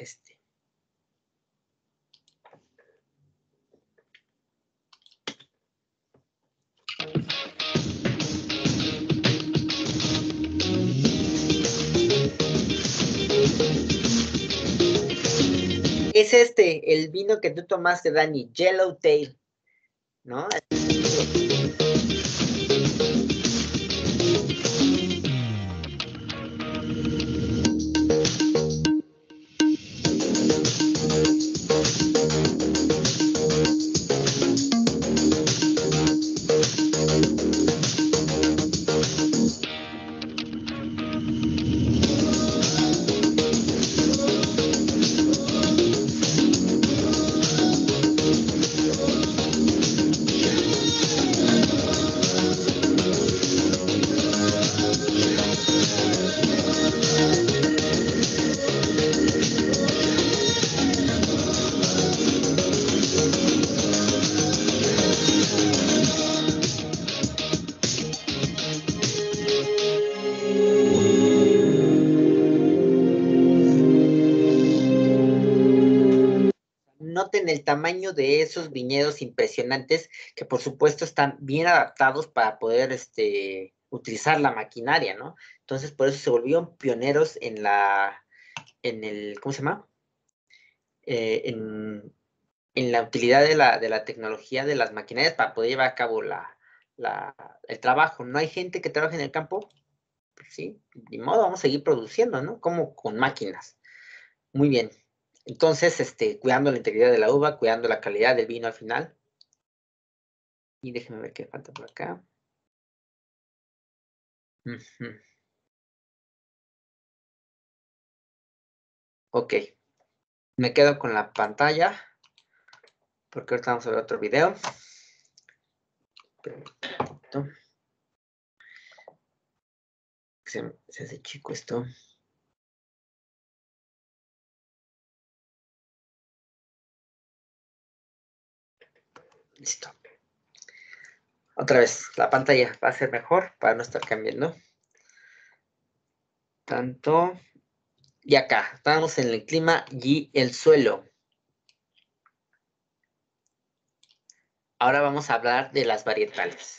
Es el vino que tú tomaste, Dani, Yellowtail, ¿no? Noten el tamaño de esos viñedos impresionantes que por supuesto están bien adaptados para poder utilizar la maquinaria, ¿no? Entonces por eso se volvieron pioneros en el, ¿cómo se llama? En la utilidad de la tecnología de las maquinarias para poder llevar a cabo el trabajo. ¿No hay gente que trabaje en el campo? Pues sí, de modo, vamos a seguir produciendo, ¿no? Como con máquinas. Muy bien. Entonces, cuidando la integridad de la uva, cuidando la calidad del vino al final. Y déjenme ver qué falta por acá. Ok. Me quedo con la pantalla, porque ahorita vamos a ver otro video. Perfecto. Se hace chico esto. Listo. Otra vez, la pantalla va a ser mejor para no estar cambiando. Tanto. Y acá, estamos en el clima y el suelo. Ahora vamos a hablar de las varietales.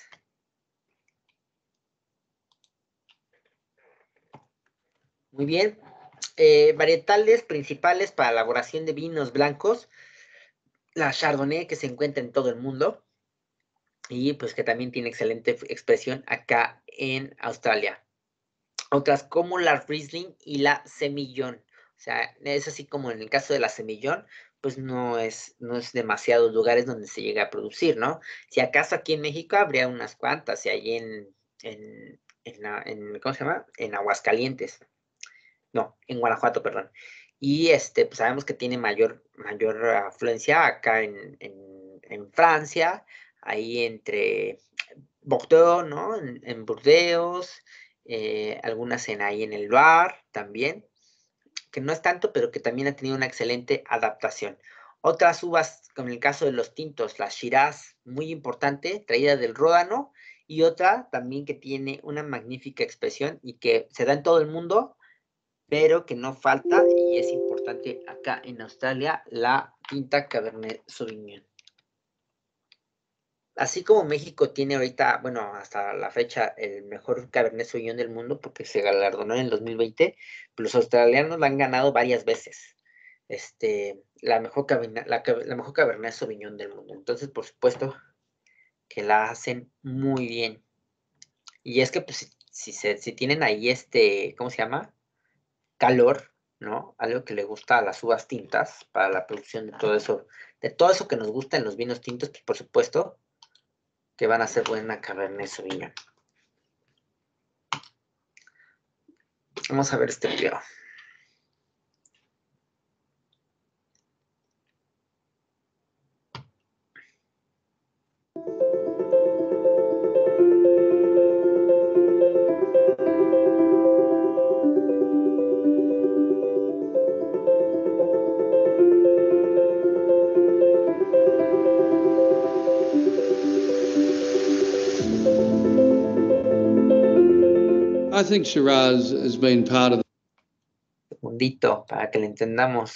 Muy bien. Varietales principales para elaboración de vinos blancos. La Chardonnay, que se encuentra en todo el mundo. Y pues que también tiene excelente expresión acá en Australia. Otras como la Riesling y la Semillón. O sea, es así como en el caso de la Semillón, pues no es demasiados lugares donde se llega a producir, ¿no? Si acaso aquí en México habría unas cuantas, y ahí ¿cómo se llama? En Aguascalientes. No, en Guanajuato, perdón. Y pues sabemos que tiene mayor afluencia acá en Francia, ahí entre Bordeaux, ¿no? En Burdeos, algunas ahí en el bar también, que no es tanto, pero que también ha tenido una excelente adaptación. Otras uvas, como en el caso de los tintos, la Shiraz, muy importante, traída del Ródano, y otra también que tiene una magnífica expresión y que se da en todo el mundo, pero que no falta y es importante acá en Australia, la tinta Cabernet Sauvignon. Así como México tiene ahorita, bueno, hasta la fecha, el mejor Cabernet Sauvignon del mundo, porque se galardonó en el 2020, pues los australianos la han ganado varias veces. La mejor Cabernet Sauvignon del mundo. Entonces, por supuesto, que la hacen muy bien. Y es que, pues, si tienen ahí ¿cómo se llama? Calor, ¿no? Algo que le gusta a las uvas tintas para la producción de todo eso que nos gusta en los vinos tintos, pues, por supuesto, que van a ser buena Cabernet Sauvignon. Vamos a ver este video. I think Shiraz has been part of. Segundito, para que le entendamos.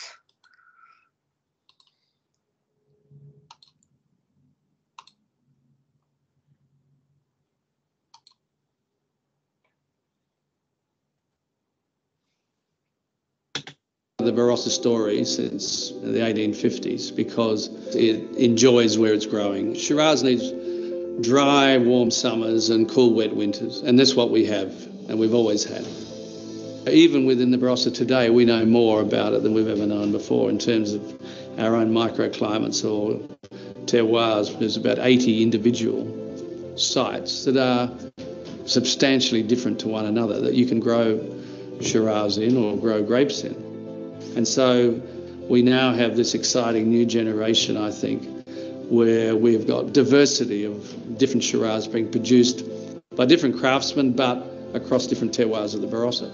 The Barossa story since the 1850s because it enjoys where it's growing. Shiraz needs dry, warm summers and cool, wet winters, and that's what we have, and we've always had. Even within the Barossa today, we know more about it than we've ever known before in terms of our own microclimates or terroirs. There's about 80 individual sites that are substantially different to one another that you can grow Shiraz in or grow grapes in. And so we now have this exciting new generation, I think, where we've got diversity of different Shiraz being produced by different craftsmen, but across different terroirs of the Barossa.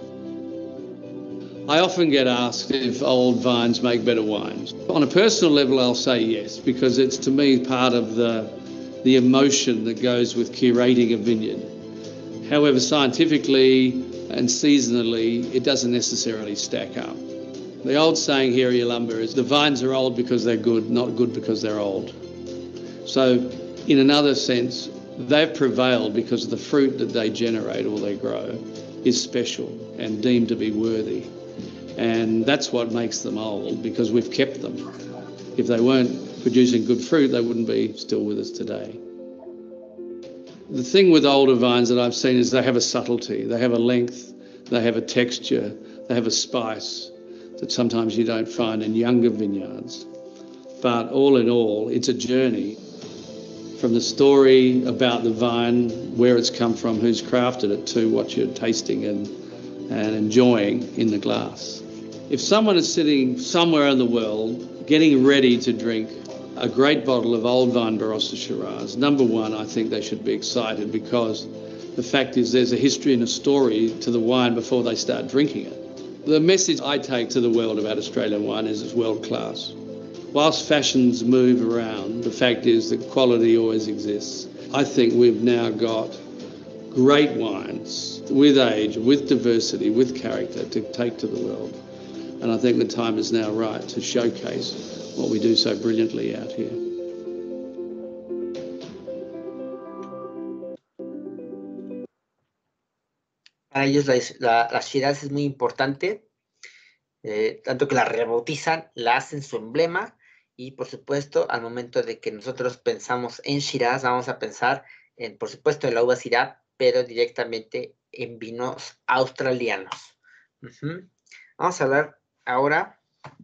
I often get asked if old vines make better wines. On a personal level, I'll say yes, because it's to me part of the emotion that goes with curating a vineyard. However, scientifically and seasonally, it doesn't necessarily stack up. The old saying here at Yalumba is the vines are old because they're good, not good because they're old. So in another sense, they've prevailed because the fruit that they generate or they grow is special and deemed to be worthy. And that's what makes them old, because we've kept them. If they weren't producing good fruit, they wouldn't be still with us today. The thing with older vines that I've seen is they have a subtlety, they have a length, they have a texture, they have a spice that sometimes you don't find in younger vineyards. But all in all, it's a journey from the story about the vine, where it's come from, who's crafted it, to what you're tasting and enjoying in the glass. If someone is sitting somewhere in the world getting ready to drink a great bottle of Old Vine Barossa Shiraz, number one, I think they should be excited, because the fact is there's a history and a story to the wine before they start drinking it. The message I take to the world about Australian wine is it's world class. Whilst fashions move around, the fact is that quality always exists. I think we've now got great wines with age, with diversity, with character to take to the world. And I think the time is now right to showcase what we do so brilliantly out here. Para ellos la Shiraz es muy importante, tanto que la rebautizan, la hacen su emblema, y por supuesto, al momento de que nosotros pensamos en Shiraz, vamos a pensar en, por supuesto, en la uva Syrah, pero directamente en vinos australianos. Vamos a hablar ahora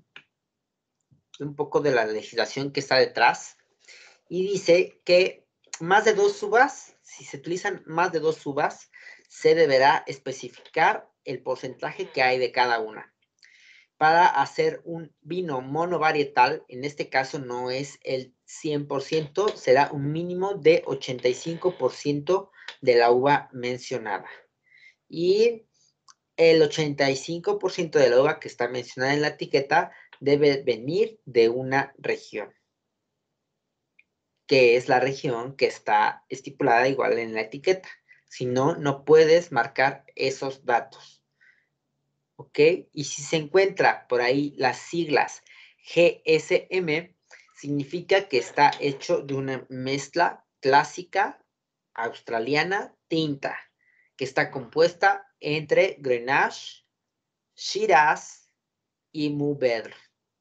un poco de la legislación que está detrás, y dice que más de 2 uvas, si se utilizan más de 2 uvas, se deberá especificar el porcentaje que hay de cada una. Para hacer un vino monovarietal, en este caso no es el 100%, será un mínimo de 85% de la uva mencionada. Y el 85% de la uva que está mencionada en la etiqueta debe venir de una región, que es la región que está estipulada igual en la etiqueta. Si no, no puedes marcar esos datos. ¿Ok? Y si se encuentra por ahí las siglas GSM, significa que está hecho de una mezcla clásica australiana tinta, que está compuesta entre Grenache, Shiraz y Mourvedre.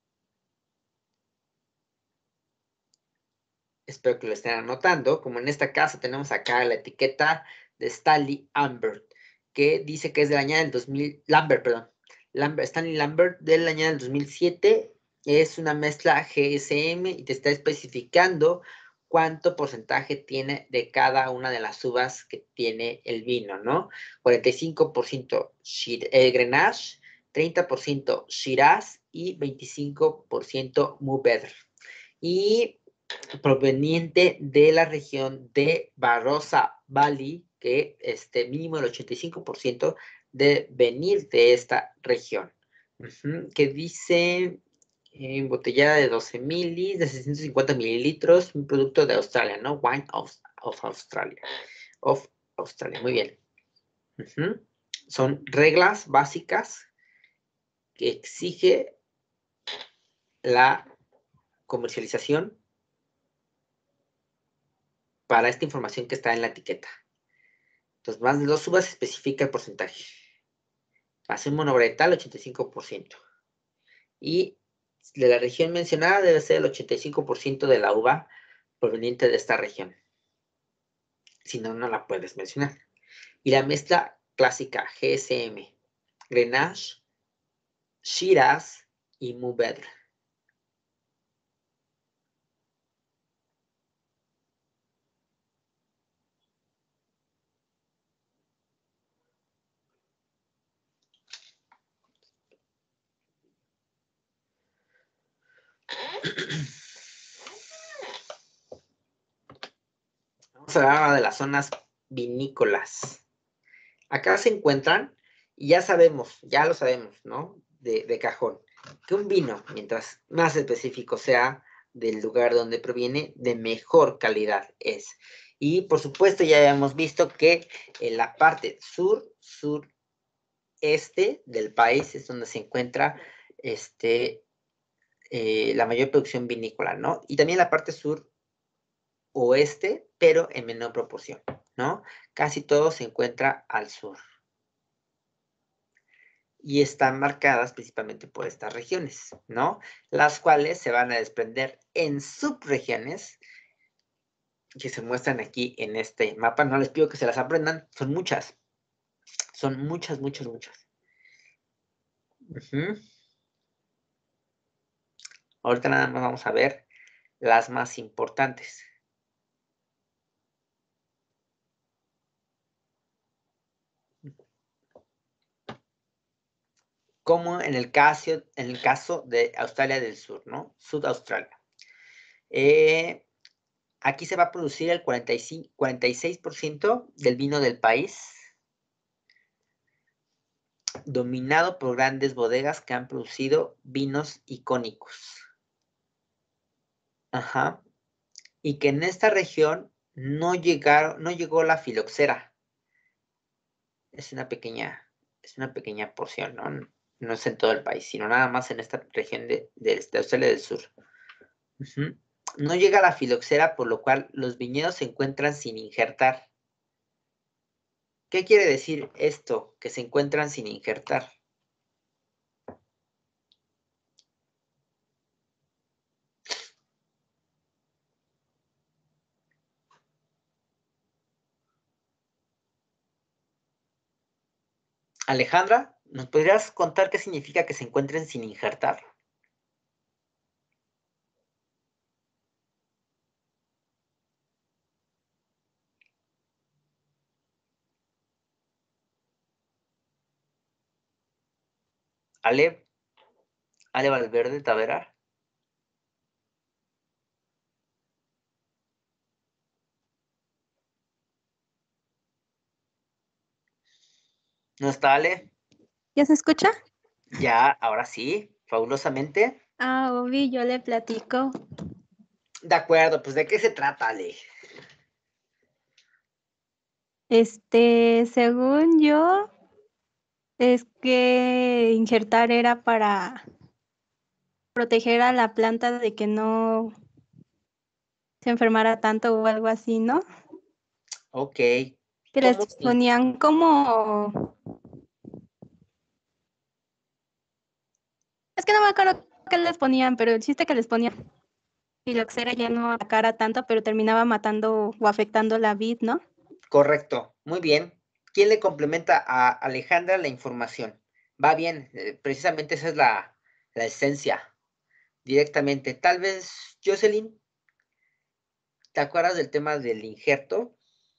Espero que lo estén anotando. Como en esta casa tenemos acá la etiqueta de Stanley Lambert, que dice que es del año del 2000, Stanley Lambert del año del 2007. Es una mezcla GSM y te está especificando cuánto porcentaje tiene de cada una de las uvas que tiene el vino, ¿no? 45% Grenache, 30% Shiraz y 25% Mourvedre. Y proveniente de la región de Barossa Valley, que mínimo el 85% de venir de esta región. Que dice embotellada de 12 milis, de 650 mililitros, un producto de Australia, ¿no? Wine of Australia. Of Australia, muy bien. Son reglas básicas que exige la comercialización para esta información que está en la etiqueta. Entonces, más de 2 uvas especifica el porcentaje. Hace un monovarietal, 85%. Y de la región mencionada debe ser el 85% de la uva proveniente de esta región. Si no, no la puedes mencionar. Y la mezcla clásica GSM, Grenache, Shiraz y Mourvedre. Vamos a hablar ahora de las zonas vinícolas. Acá se encuentran, y ya lo sabemos, ¿no? De cajón, que un vino, mientras más específico sea del lugar donde proviene, de mejor calidad es. Y por supuesto ya hemos visto que en la parte sureste del país es donde se encuentra la mayor producción vinícola, ¿no? Y también la parte suroeste, pero en menor proporción, ¿no? Casi todo se encuentra al sur. Y están marcadas principalmente por estas regiones, ¿no? Las cuales se van a desprender en subregiones que se muestran aquí en este mapa. No les pido que se las aprendan, son muchas. Son muchas, muchas, muchas. Ahorita nada más vamos a ver las más importantes. Como en el caso de Australia del Sur, ¿no? Sud Australia. Aquí se va a producir el 46% del vino del país, dominado por grandes bodegas que han producido vinos icónicos. Ajá. Y que en esta región no llegó la filoxera. Es una pequeña porción, ¿no? No es en todo el país, sino nada más en esta región de Australia del Sur. No llega la filoxera, por lo cual los viñedos se encuentran sin injertar. ¿Qué quiere decir esto? Que se encuentran sin injertar. Alejandra, ¿nos podrías contar qué significa que se encuentren sin injertar? Ale Valverde Tavera. ¿No está, Ale? ¿Ya se escucha? Ya, ahora sí, fabulosamente. Ah, Obi, yo le platico. De acuerdo, pues ¿de qué se trata, Ale? Según yo, es que injertar era para proteger a la planta de que no se enfermara tanto o algo así, ¿no? Ok. Que les ponían como... Es que no me acuerdo qué les ponían, pero el chiste que les ponían filoxera ya no atacara tanto, pero terminaba matando o afectando la vid, ¿no? Correcto, muy bien. ¿Quién le complementa a Alejandra la información? Va bien, precisamente esa es la esencia, directamente. Tal vez, Jocelyn, ¿te acuerdas del tema del injerto?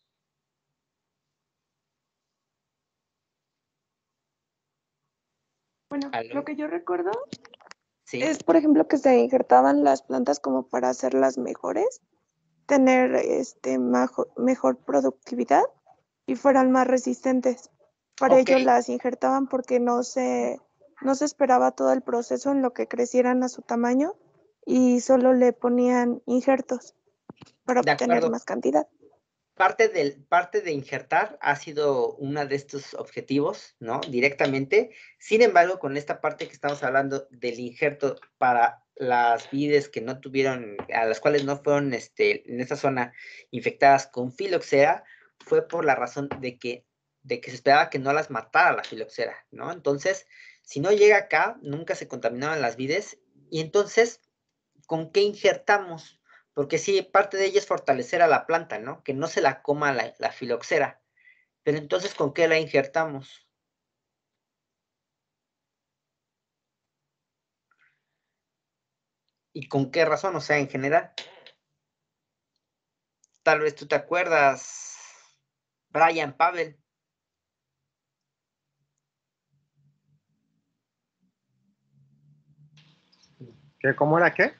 Bueno, ¿Aló? lo que yo recuerdo Sí. es, por ejemplo, que se injertaban las plantas como para hacerlas mejores, tener mejor productividad y fueran más resistentes. Para ello las injertaban porque no se esperaba todo el proceso en lo que crecieran a su tamaño y solo le ponían injertos para De obtener acuerdo. más cantidad. Parte de injertar ha sido uno de estos objetivos, ¿no? Directamente. Sin embargo, con esta parte que estamos hablando del injerto para las vides que no tuvieron, a las cuales no fueron en esta zona infectadas con filoxera, fue por la razón de que se esperaba que no las matara la filoxera, ¿no? Entonces, si no llega acá, nunca se contaminaban las vides, y entonces, ¿con qué injertamos? Porque sí, parte de ella es fortalecer a la planta, ¿no? Que no se la coma la filoxera. Pero entonces, ¿con qué la injertamos? ¿Y con qué razón? O sea, en general. Tal vez tú te acuerdas, Brian Pavel. ¿Qué? ¿Cómo era qué?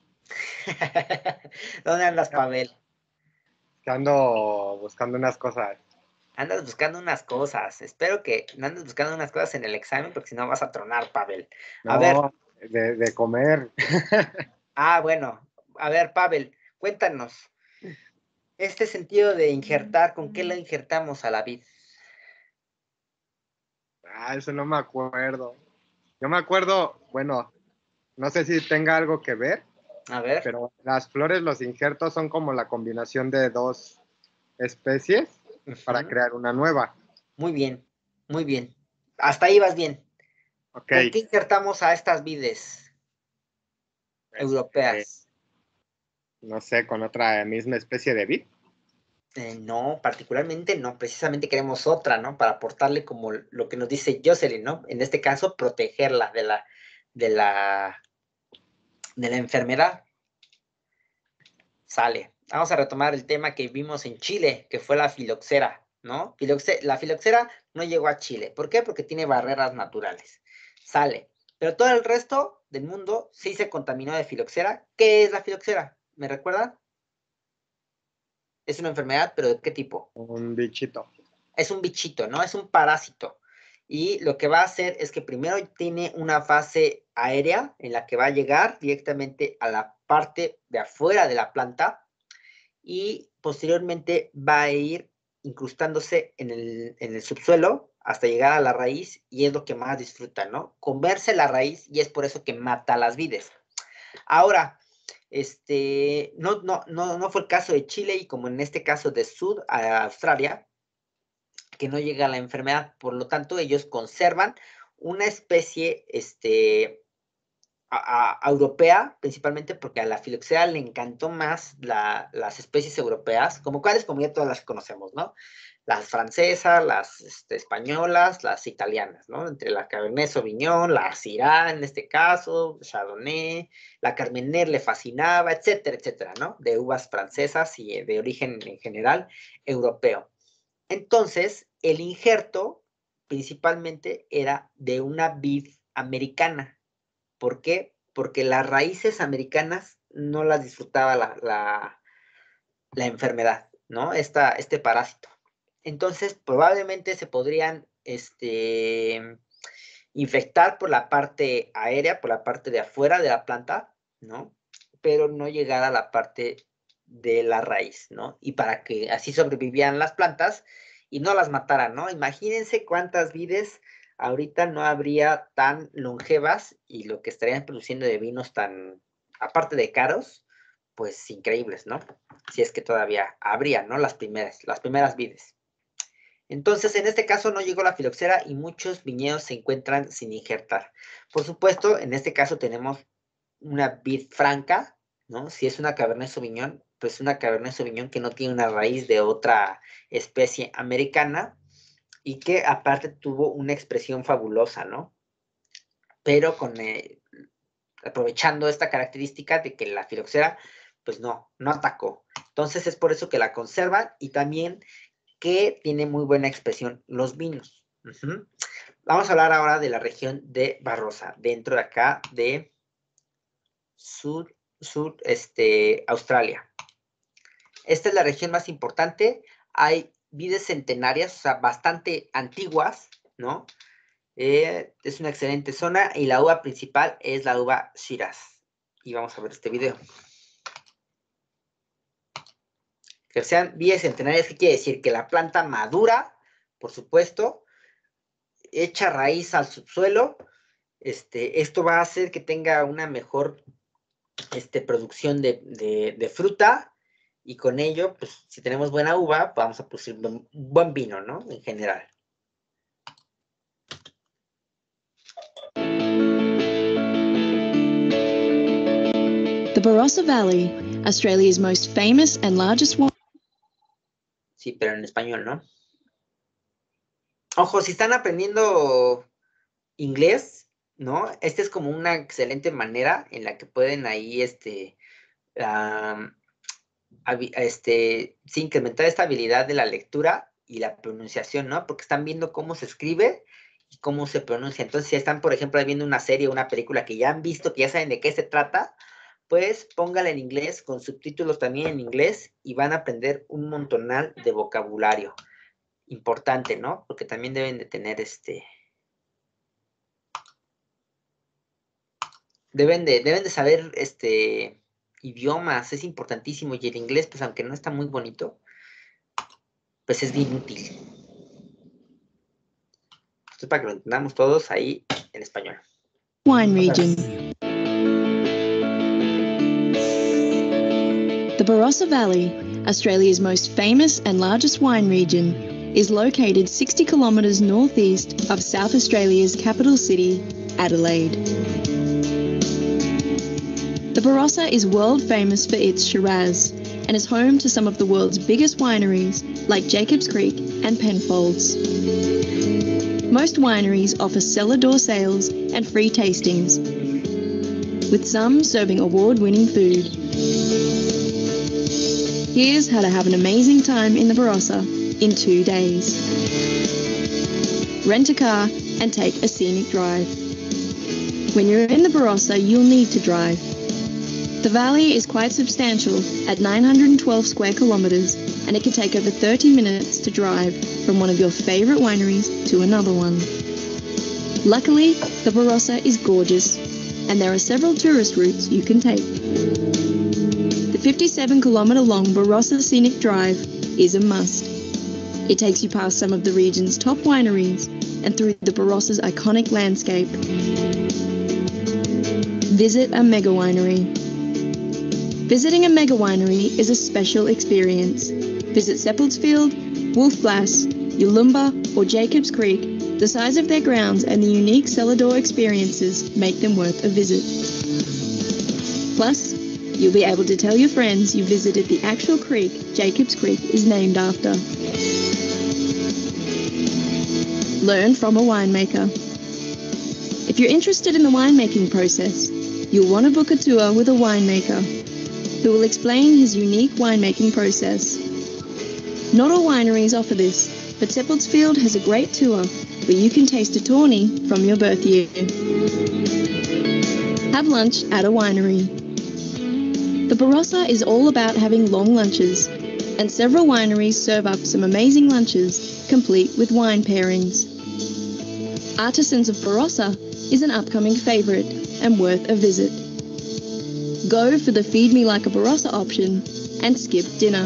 ¿Dónde andas, Pavel? Que ando buscando unas cosas. Andas buscando unas cosas. Espero que no andes buscando unas cosas en el examen, porque si no vas a tronar, Pavel. A ver. No, de comer. Ah, bueno. A ver, Pavel, cuéntanos. Este sentido de injertar, ¿con qué la injertamos a la vid? Ah, eso no me acuerdo. Yo me acuerdo, bueno, no sé si tenga algo que ver. A ver. Pero las flores, los injertos son como la combinación de dos especies para crear una nueva. Muy bien, muy bien. Hasta ahí vas bien. Ok. ¿Con qué injertamos a estas vides europeas? No sé, con otra misma especie de vid. No, particularmente no. Precisamente queremos otra, ¿no? Para aportarle como lo que nos dice Jocelyn, ¿no? En este caso, protegerla de la enfermedad. Sale. Vamos a retomar el tema que vimos en Chile, que fue la filoxera, ¿no? La filoxera no llegó a Chile. ¿Por qué? Porque tiene barreras naturales. Sale. Pero todo el resto del mundo sí se contaminó de filoxera. ¿Qué es la filoxera? ¿Me recuerdan? Es una enfermedad, pero ¿de qué tipo? Un bichito. Es un bichito, ¿no? Es un parásito. Y lo que va a hacer es que primero tiene una fase aérea en la que va a llegar directamente a la parte de afuera de la planta y posteriormente va a ir incrustándose en el subsuelo hasta llegar a la raíz, y es lo que más disfruta, ¿no? Comerse la raíz, y es por eso que mata las vides. Ahora, no fue el caso de Chile, y como en este caso de Sud a Australia, que no llega la enfermedad. Por lo tanto, ellos conservan una especie europea, principalmente porque a la filoxera le encantó más las especies europeas, como cuáles, como ya todas las conocemos, ¿no? Las francesas, las españolas, las italianas, ¿no? Entre la Cabernet Sauvignon, la Syrah en este caso, Chardonnay, la Carmener le fascinaba, etcétera, etcétera, ¿no? De uvas francesas y de origen en general europeo. Entonces, el injerto principalmente era de una vid americana. ¿Por qué? Porque las raíces americanas no las disfrutaba la enfermedad, ¿no? Este parásito. Entonces, probablemente se podrían infectar por la parte aérea, por la parte de afuera de la planta, ¿no? Pero no llegar a la parte de la raíz, ¿no? Y para que así sobrevivían las plantas y no las mataran, ¿no? Imagínense cuántas vides ahorita no habría tan longevas y lo que estarían produciendo de vinos tan, aparte de caros, pues increíbles, ¿no? Si es que todavía habría, ¿no? Las primeras vides. Entonces, en este caso no llegó la filoxera y muchos viñedos se encuentran sin injertar. Por supuesto, en este caso tenemos una vid franca, ¿no? Si es una Cabernet Sauvignon, pues una Cabernet Sauvignon que no tiene una raíz de otra especie americana y que aparte tuvo una expresión fabulosa, ¿no? Pero aprovechando esta característica de que la filoxera, pues no atacó. Entonces es por eso que la conservan y también que tiene muy buena expresión los vinos. Vamos a hablar ahora de la región de Barossa, dentro de acá de Australia. Esta es la región más importante. Hay vides centenarias, o sea, bastante antiguas, ¿no? Es una excelente zona y la uva principal es la uva Shiraz. Y vamos a ver este video. Que sean vides centenarias, ¿qué quiere decir? Que la planta madura, por supuesto, echa raíz al subsuelo. Esto va a hacer que tenga una mejor producción de fruta y con ello, pues, si tenemos buena uva, vamos a producir buen vino, ¿no? En general. The Barossa Valley, Australia's most famous and largest wine. Sí, pero en español, ¿no? Ojo, si están aprendiendo inglés, ¿no? Esta es como una excelente manera en la que pueden ahí, sí, incrementar esta habilidad de la lectura y la pronunciación, ¿no? Porque están viendo cómo se escribe y cómo se pronuncia. Entonces, si están, por ejemplo, viendo una serie o una película que ya han visto, que ya saben de qué se trata, pues póngala en inglés, con subtítulos también en inglés, y van a aprender un montonal de vocabulario. Importante, ¿no? Porque también deben de tener deben de saber idiomas, es importantísimo, y el inglés, pues aunque no está muy bonito, pues es bien útil. Esto es para que lo entendamos todos ahí en español. Wine region. The Barossa Valley, Australia's most famous and largest wine region, is located 60 kilometres northeast of South Australia's capital city, Adelaide. The Barossa is world famous for its Shiraz and is home to some of the world's biggest wineries like Jacobs Creek and Penfolds. Most wineries offer cellar door sales and free tastings, with some serving award-winning food. Here's how to have an amazing time in the Barossa in 2 days. Rent a car and take a scenic drive. When you're in the Barossa, you'll need to drive. The valley is quite substantial at 912 square kilometres, and it can take over 30 minutes to drive from one of your favourite wineries to another one. Luckily, the Barossa is gorgeous, and there are several tourist routes you can take. The 57-kilometre long Barossa Scenic Drive is a must. It takes you past some of the region's top wineries and through the Barossa's iconic landscape. Visit a mega winery. Visiting a mega winery is a special experience. Visit Seppeltsfield, Wolf Blass, Yalumba or Jacobs Creek. The size of their grounds and the unique cellar door experiences make them worth a visit. Plus, you'll be able to tell your friends you visited the actual creek Jacobs Creek is named after. Learn from a winemaker. If you're interested in the winemaking process, you'll want to book a tour with a winemaker who will explain his unique winemaking process. Not all wineries offer this, but Seppeltsfield has a great tour where you can taste a tawny from your birth year. Have lunch at a winery. The Barossa is all about having long lunches, and several wineries serve up some amazing lunches, complete with wine pairings. Artisans of Barossa is an upcoming favourite and worth a visit. Go for the Feed Me Like a Barossa option and skip dinner.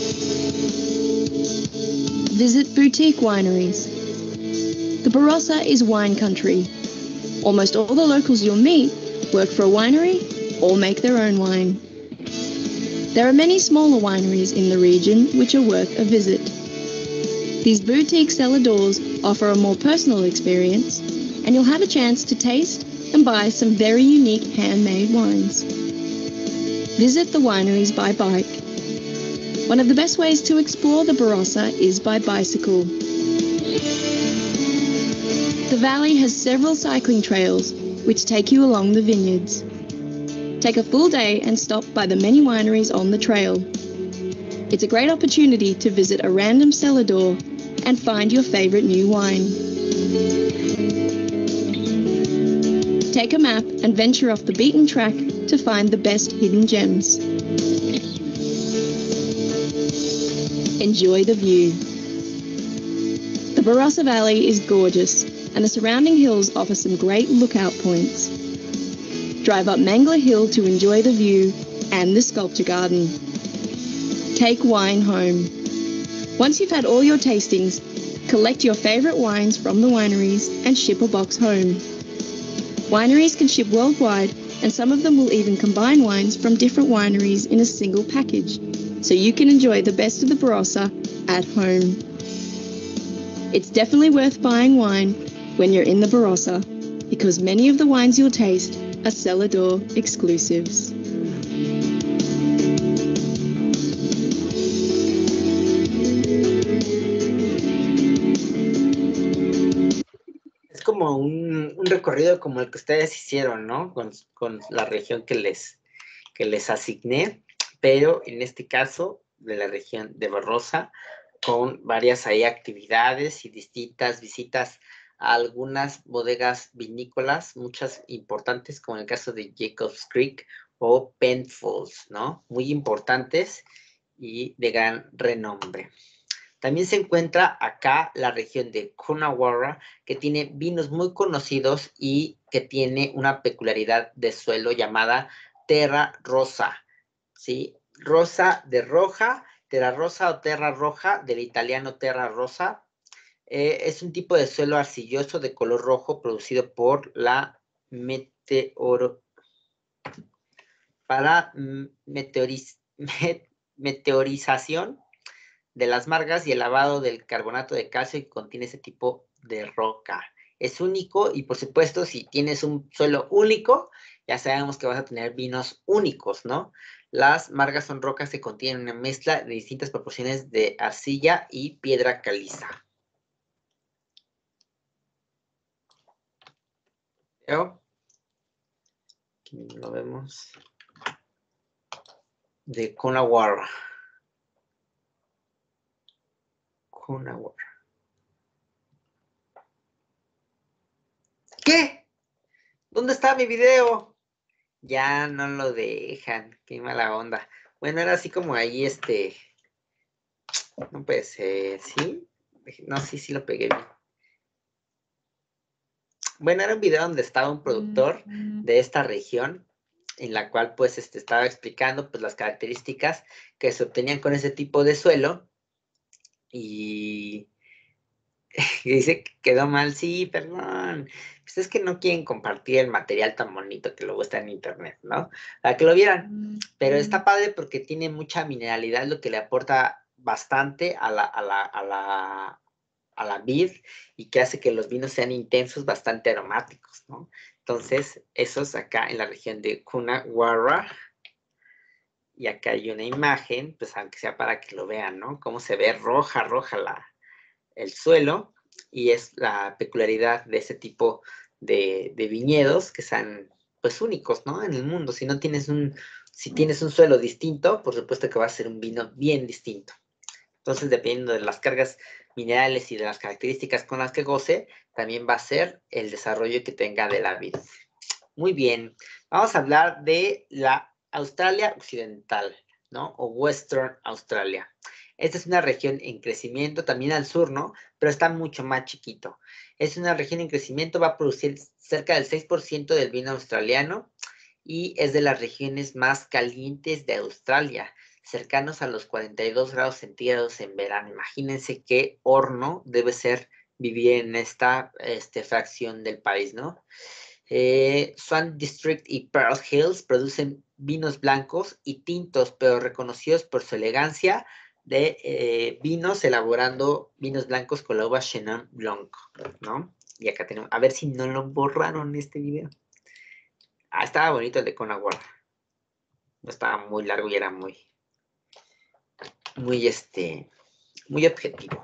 Visit boutique wineries. The Barossa is wine country. Almost all the locals you'll meet work for a winery or make their own wine. There are many smaller wineries in the region which are worth a visit. These boutique cellar doors offer a more personal experience, and you'll have a chance to taste and buy some very unique handmade wines. Visit the wineries by bike. One of the best ways to explore the Barossa is by bicycle. The valley has several cycling trails which take you along the vineyards. Take a full day and stop by the many wineries on the trail. It's a great opportunity to visit a random cellar door and find your favourite new wine. Take a map and venture off the beaten track to find the best hidden gems. Enjoy the view. The Barossa Valley is gorgeous, and the surrounding hills offer some great lookout points. Drive up Mangler Hill to enjoy the view and the sculpture garden. Take wine home. Once you've had all your tastings, collect your favourite wines from the wineries and ship a box home. Wineries can ship worldwide, and some of them will even combine wines from different wineries in a single package, so you can enjoy the best of the Barossa at home. It's definitely worth buying wine when you're in the Barossa, because many of the wines you'll taste are cellar door exclusives. Es como un recorrido como el que ustedes hicieron, ¿no? Con la región que les asigné, pero en este caso de la región de Barossa, con varias ahí actividades y distintas visitas a algunas bodegas vinícolas, muchas importantes, como en el caso de Jacobs Creek o Penfolds, ¿no? Muy importantes y de gran renombre. También se encuentra acá la región de Coonawarra, que tiene vinos muy conocidos y que tiene una peculiaridad de suelo llamada terra rosa, ¿sí? Rosa de roja, terra rosa o terra roja, del italiano terra rosa. Es un tipo de suelo arcilloso de color rojo producido por la meteorización de las margas y el lavado del carbonato de calcio que contiene ese tipo de roca. Es único y, por supuesto, si tienes un suelo único, ya sabemos que vas a tener vinos únicos, ¿no? Las margas son rocas que contienen una mezcla de distintas proporciones de arcilla y piedra caliza. Aquí lo vemos. De Coonawarra. ¿Qué? ¿Dónde está mi video? Ya no lo dejan. Qué mala onda. Bueno, era así como ahí no puede ser, ¿sí? No, sí lo pegué bien. Bueno, era un video donde estaba un productor de esta región, en la cual pues estaba explicando pues las características que se obtenían con ese tipo de suelo. Y dice que quedó mal, sí, perdón. Pues es que no quieren compartir el material tan bonito que luego está en internet, ¿no? Para que lo vieran. Pero está padre porque tiene mucha mineralidad, lo que le aporta bastante a la vid y que hace que los vinos sean intensos, bastante aromáticos, ¿no? Entonces, eso es acá en la región de Coonawarra. Y acá hay una imagen, pues aunque sea para que lo vean, ¿no? Cómo se ve roja el suelo, y es la peculiaridad de ese tipo de viñedos que sean, pues, únicos, ¿no? En el mundo. Si tienes un suelo distinto, por supuesto que va a ser un vino bien distinto. Entonces, dependiendo de las cargas minerales y de las características con las que goce, también va a ser el desarrollo que tenga de la vid. Muy bien. Vamos a hablar de la Australia Occidental, ¿no? O Western Australia. Esta es una región en crecimiento, también al sur, ¿no? Pero está mucho más chiquito. Es una región en crecimiento, va a producir cerca del 6% del vino australiano y es de las regiones más calientes de Australia, cercanos a los 42 grados centígrados en verano. Imagínense qué horno debe ser vivir en esta fracción del país, ¿no? Swan District y Pearl Hills producen vinos blancos y tintos, pero reconocidos por su elegancia de vinos, elaborando vinos blancos con la uva Chenin Blanc, ¿no? Y acá tenemos, a ver si no lo borraron este video. Ah, estaba bonito el de Conagua. No estaba muy largo y era muy objetivo.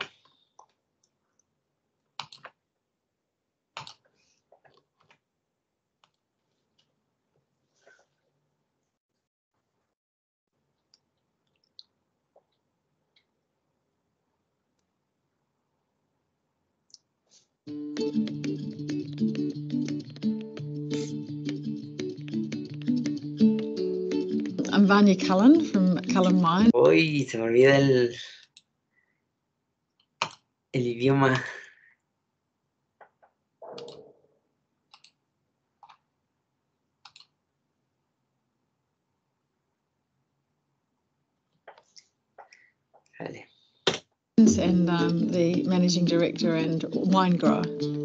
I'm Vanya Cullen from Cullen Wine. Uy, se me olvida el idioma. Vale. And the managing director and wine grower.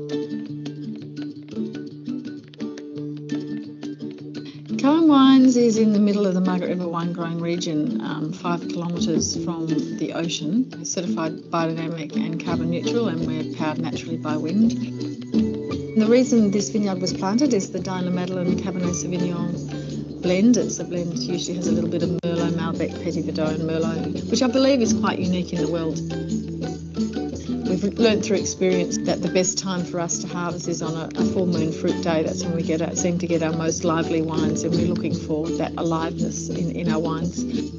Cullen Wines is in the middle of the Margaret River wine growing region, 5 kilometres from the ocean. It's certified biodynamic and carbon neutral, and we're powered naturally by wind. And the reason this vineyard was planted is the Dinah Madeline Cabernet Sauvignon blend. It's a blend that usually has a little bit of Merlot, Malbec, Petit Verdot and Merlot, which I believe is quite unique in the world. We've learned through experience that the best time for us to harvest is on a full moon fruit day. That's when we seem to get our most lively wines, and we're looking for that aliveness in our wines.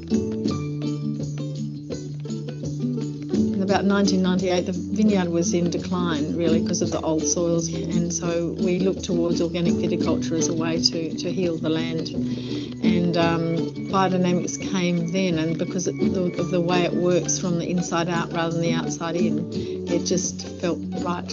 In about 1998, the vineyard was in decline, really, because of the old soils, and so we looked towards organic viticulture as a way to heal the land. And biodynamics came then, and because of the way it works from the inside out rather than the outside in, it just felt right.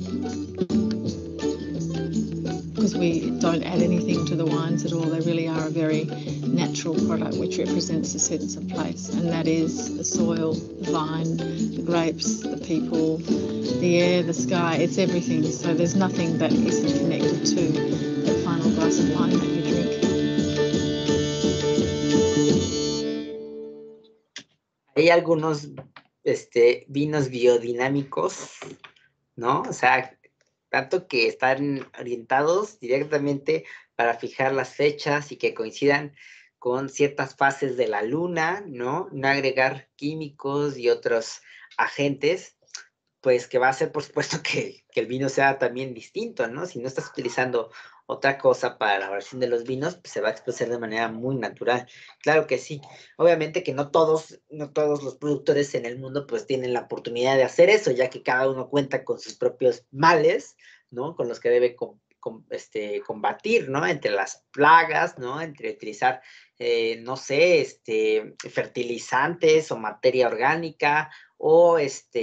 Because we don't add anything to the wines at all, they really are a very natural product which represents a sense of place, and that is the soil, the vine, the grapes, the people, the air, the sky, it's everything. So there's nothing that isn't connected to the final glass of wine that you drink. Hay algunos vinos biodinámicos, ¿no? O sea, tanto que están orientados directamente para fijar las fechas y que coincidan con ciertas fases de la luna, ¿no? No agregar químicos y otros agentes, pues que va a hacer, por supuesto, que el vino sea también distinto, ¿no? Si no estás utilizando otra cosa para la elaboración de los vinos, pues se va a expresar de manera muy natural. Claro que sí. Obviamente que no todos los productores en el mundo pues tienen la oportunidad de hacer eso, ya que cada uno cuenta con sus propios males, ¿no? Con los que debe combatir, ¿no? Entre las plagas, ¿no? Entre utilizar, no sé, fertilizantes o materia orgánica o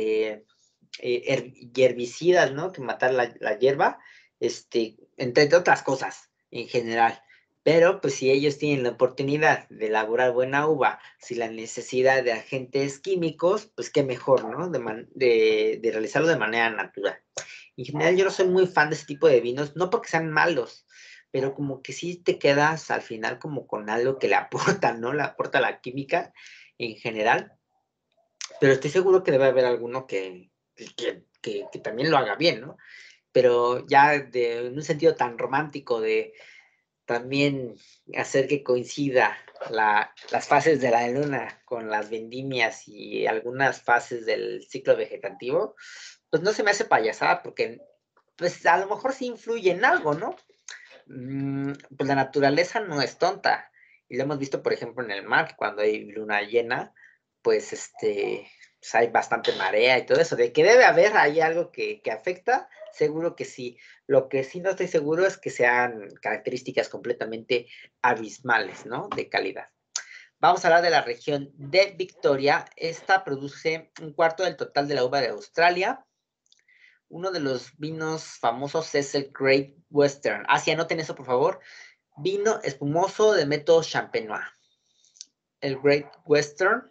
herbicidas, ¿no? Que matar la hierba, entre otras cosas en general. Pero, pues, si ellos tienen la oportunidad de elaborar buena uva sin la necesidad de agentes químicos, pues, qué mejor, ¿no? De realizarlo de manera natural. En general, yo no soy muy fan de ese tipo de vinos, no porque sean malos, pero como que sí te quedas al final como con algo que le aporta, ¿no? Le aporta la química en general. Pero estoy seguro que debe haber alguno que también lo haga bien, ¿no? Pero ya en un sentido tan romántico de también hacer que coincida las fases de la luna con las vendimias y algunas fases del ciclo vegetativo, pues no se me hace payasada porque pues a lo mejor sí influye en algo, ¿no? Pues la naturaleza no es tonta. Y lo hemos visto, por ejemplo, en el mar, que cuando hay luna llena, pues pues hay bastante marea y todo eso. De que debe haber ahí algo que afecta, seguro que sí. Lo que sí no estoy seguro es que sean características completamente abismales, ¿no? De calidad. Vamos a hablar de la región de Victoria. Esta produce un cuarto del total de la uva de Australia. Uno de los vinos famosos es el Great Western. Sí, anoten eso, por favor. Vino espumoso de método champenois. El Great Western.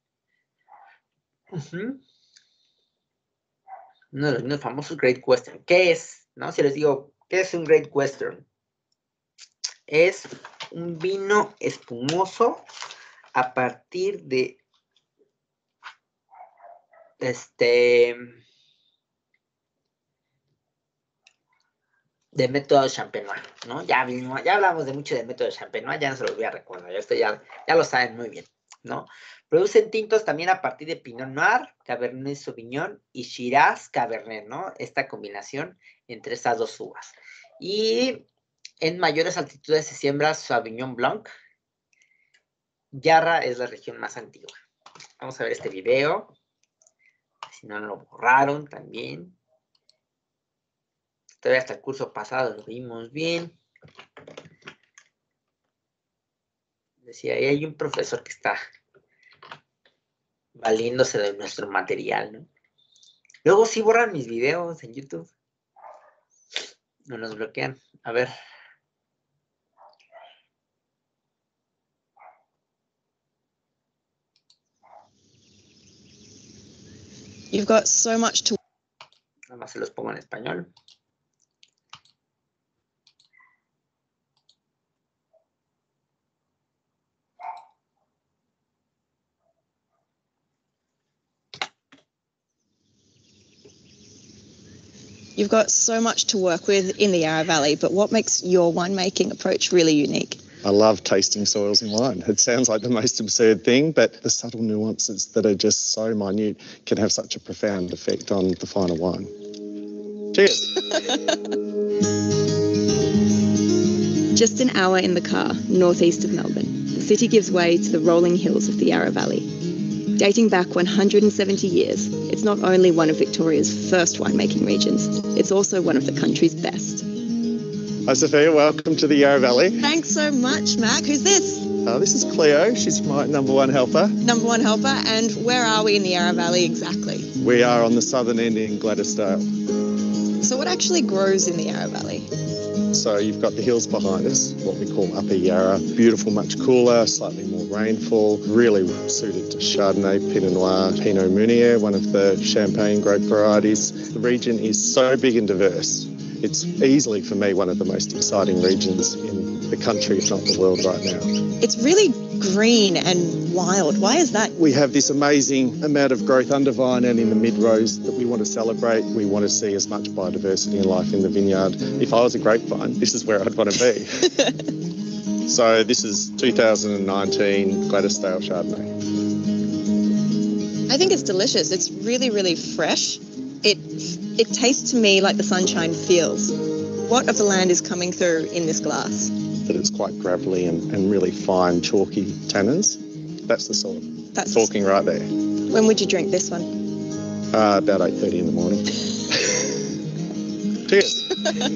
Uno de los vinos famosos, Great Western. ¿Qué es? ¿No? Si les digo, ¿qué es un Great Western? Es un vino espumoso a partir de de método champenois, ¿no? Ya hablamos de mucho de método champenois, ya no se los voy a recordar, ya lo saben muy bien, ¿no? Producen tintos también a partir de Pinot Noir, Cabernet Sauvignon y Shiraz Cabernet, ¿no? Esta combinación entre esas dos uvas. Y en mayores altitudes se siembra Sauvignon Blanc. Yarra es la región más antigua. Vamos a ver este video. Si no lo borraron también. Todavía hasta el curso pasado lo vimos bien. Decía, ahí hay un profesor que está valiéndose de nuestro material, ¿no? Luego sí borran mis videos en YouTube. No nos bloquean. A ver. You've got so much to... Nada más se los pongo en español. You've got so much to work with in the Yarra Valley, but what makes your winemaking approach really unique? I love tasting soils in wine. It sounds like the most absurd thing, but the subtle nuances that are just so minute can have such a profound effect on the final wine. Cheers. Just an hour in the car, northeast of Melbourne, the city gives way to the rolling hills of the Yarra Valley. Dating back 170 years, it's not only one of Victoria's first winemaking regions, it's also one of the country's best. Hi, Sophia. Welcome to the Yarra Valley. Thanks so much, Mac. Who's this? This is Cleo. She's my number one helper. Number one helper. And where are we in the Yarra Valley exactly? We are on the southern end in Gladysdale. So what actually grows in the Yarra Valley? So you've got the hills behind us, what we call Upper Yarra. Beautiful, much cooler, slightly more rainfall, really suited to Chardonnay, Pinot Noir, Pinot Meunier, one of the Champagne grape varieties. The region is so big and diverse. It's easily, for me, one of the most exciting regions in the country, if not the world right now. It's really green and wild. Why is that? We have this amazing amount of growth under vine and in the mid-rows that we want to celebrate. We want to see as much biodiversity and life in the vineyard. If I was a grapevine, this is where I'd want to be. So this is 2019 Gladysdale Chardonnay. I think it's delicious. It's really, really fresh. It tastes to me like the sunshine feels. What of the land is coming through in this glass? That it's quite gravelly and really fine, chalky tannins. That's the sort of talking right there. When would you drink this one? About 8:30 in the morning. Cheers.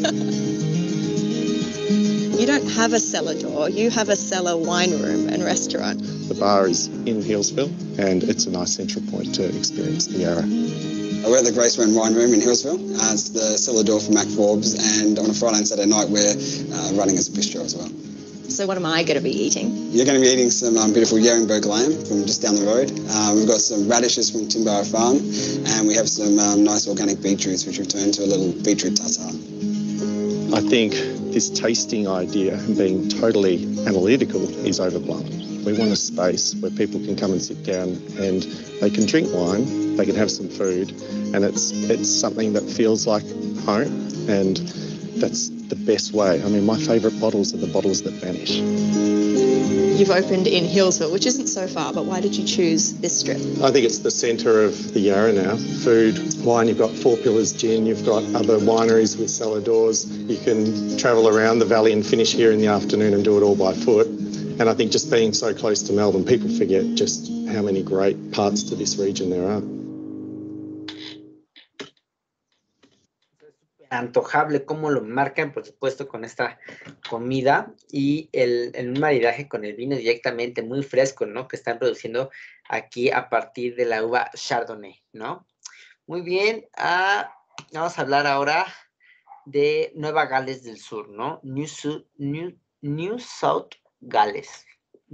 You don't have a cellar door, you have a cellar wine room and restaurant. The bar is in Hillsville and it's a nice central point to experience the Yarra. We're at the Graceman Wine Room in Hillsville. It's the cellar door for Mac Forbes, and on a Friday and Saturday night we're running as a bistro as well. So what am I going to be eating? You're going to be eating some beautiful Yeringberg lamb from just down the road. We've got some radishes from Timbarra Farm, and we have some nice organic beetroots which we've turned to a little beetroot tartare. I think this tasting idea and being totally analytical is overblown. We want a space where people can come and sit down and they can drink wine, they can have some food, and it's something that feels like home, and that's the best way. I mean, my favourite bottles are the bottles that vanish. You've opened in Hillsville, which isn't so far, but why did you choose this strip? I think it's the centre of the Yarra now. Food, wine, you've got Four Pillars Gin, you've got other wineries with cellar doors. You can travel around the valley and finish here in the afternoon and do it all by foot. And I think just being so close to Melbourne, people forget just how many great parts to this region there are. antojable como lo marcan, por supuesto, con esta comida y el maridaje con el vino directamente muy fresco, ¿no? Que están produciendo aquí a partir de la uva Chardonnay, ¿no? Muy bien, vamos a hablar ahora de Nueva Gales del Sur, ¿no? New South Gales.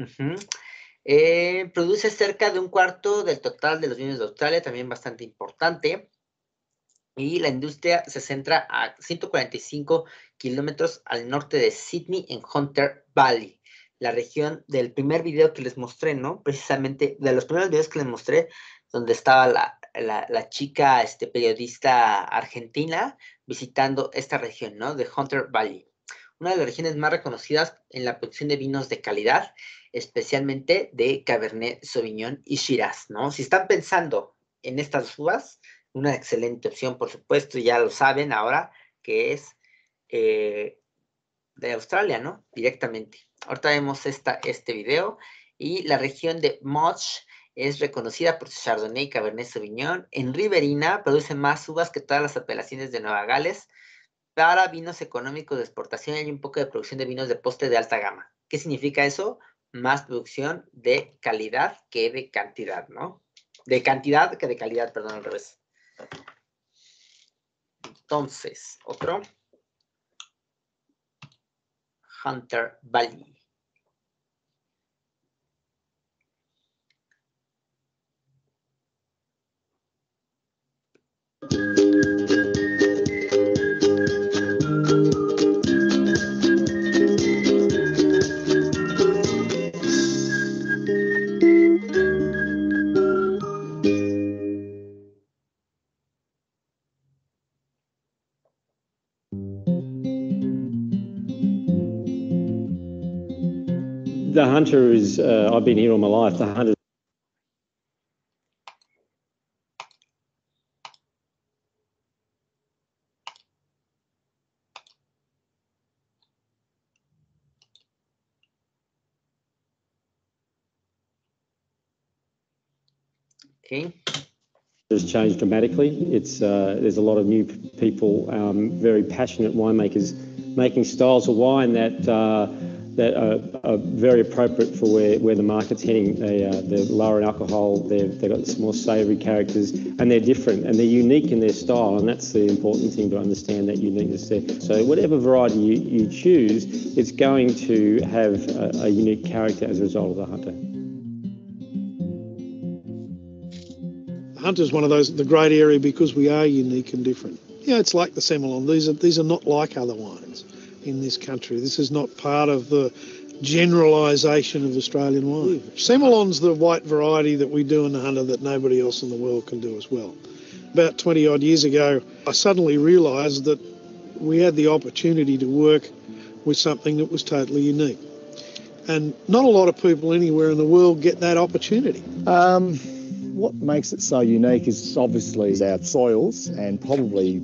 Produce cerca de un cuarto del total de los vinos de Australia, también bastante importante. Y la industria se centra a 145 kilómetros al norte de Sydney, en Hunter Valley, la región del primer video que les mostré, ¿no? Precisamente de los primeros videos que les mostré, donde estaba la chica periodista argentina visitando esta región, ¿no? De Hunter Valley. Una de las regiones más reconocidas en la producción de vinos de calidad, especialmente de Cabernet Sauvignon y Shiraz, ¿no? Si están pensando en estas uvas, una excelente opción, por supuesto, ya lo saben ahora, que es de Australia, ¿no? Directamente. Ahorita vemos este video, y la región de Much es reconocida por su Chardonnay y Cabernet Sauvignon. En Riverina produce más uvas que todas las apelaciones de Nueva Gales. Para vinos económicos de exportación hay un poco de producción de vinos de postre de alta gama. ¿Qué significa eso? Más producción de calidad que de cantidad, ¿no? De cantidad que de calidad, perdón, al revés. Entonces, otro. Hunter Valley. The Hunter is, I've been here all my life. The Hunter. Okay. Has changed dramatically. It's there's a lot of new people, very passionate winemakers, making styles of wine that are very appropriate for where the market's heading. They're lower in alcohol. They've got some more savoury characters, and they're different and they're unique in their style. And that's the important thing, to understand that uniqueness there. So whatever variety you choose, it's going to have a unique character as a result of the Hunter. Hunter's one of those, the great area, because we are unique and different. Yeah, it's like the Semillon. These are not like other wines in this country. This is not part of the generalisation of Australian wine. Semillon's the white variety that we do in the Hunter that nobody else in the world can do as well. About 20 odd years ago, I suddenly realised that we had the opportunity to work with something that was totally unique. And not a lot of people anywhere in the world get that opportunity. What makes it so unique is obviously our soils and probably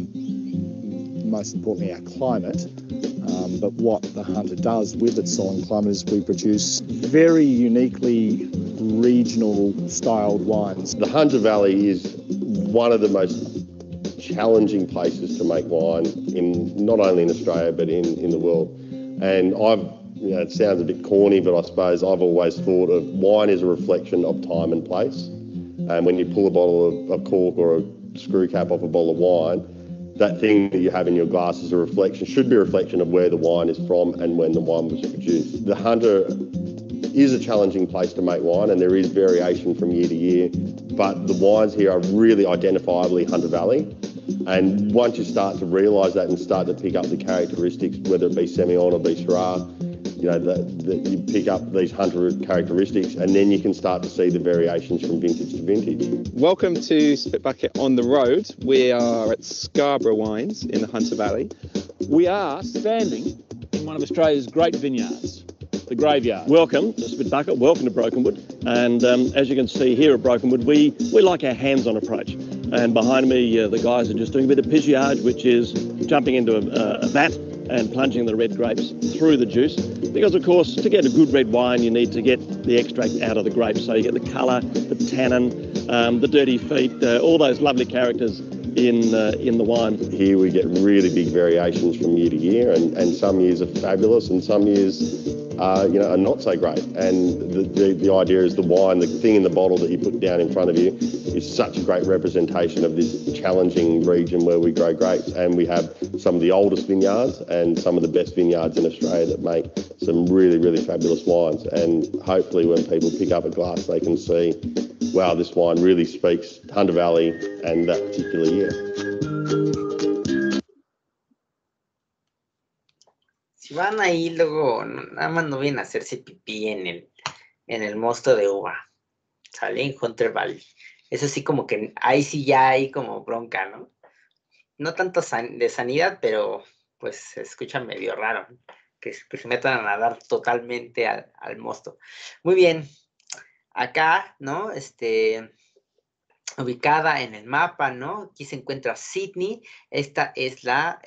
most importantly our climate. But what the Hunter does with its soil and climate is we produce very uniquely regional styled wines. The Hunter Valley is one of the most challenging places to make wine, in not only in Australia but in the world. And it sounds a bit corny, but I suppose I've always thought of wine as a reflection of time and place. And when you pull a bottle of cork or a screw cap off a bottle of wine, that thing that you have in your glass is should be a reflection of where the wine is from and when the wine was produced. The Hunter is a challenging place to make wine, and there is variation from year to year, but the wines here are really identifiably Hunter Valley. And once you start to realise that and start to pick up the characteristics, whether it be Semillon or be Shiraz, you pick up these Hunter characteristics, and then you can start to see the variations from vintage to vintage. Welcome to Spitbucket on the Road. We are at Scarborough Wines in the Hunter Valley. We are standing in one of Australia's great vineyards, the Graveyard. Welcome to Spitbucket, welcome to Brokenwood. And as you can see here at Brokenwood, we like our hands-on approach. And behind me, the guys are just doing a bit of picciage, which is jumping into a vat and plunging the red grapes through the juice. Because, of course, to get a good red wine, you need to get the extract out of the grapes. So you get the colour, the tannin, the dirty feet, all those lovely characters in the wine. Here we get really big variations from year to year, and some years are fabulous, and some years are not so great. And the idea is the wine, the thing in the bottle that you put down in front of you, is such a great representation of this challenging region where we grow grapes. And we have some of the oldest vineyards and some of the best vineyards in Australia that make some really, really fabulous wines. And hopefully when people pick up a glass, they can see, wow, this wine really speaks Hunter Valley and that particular year. Si van ahí luego, nada más no vienen a hacerse pipí en el mosto de uva. Sale en Hunter Valley. Eso sí, como que ahí sí ya hay como bronca, ¿no? No tanto de sanidad, pero pues se escucha medio raro, ¿no? Que se metan a nadar totalmente al mosto. Muy bien. Acá, ¿no? Ubicada en el mapa, ¿no? Aquí se encuentra Sydney. Esta es la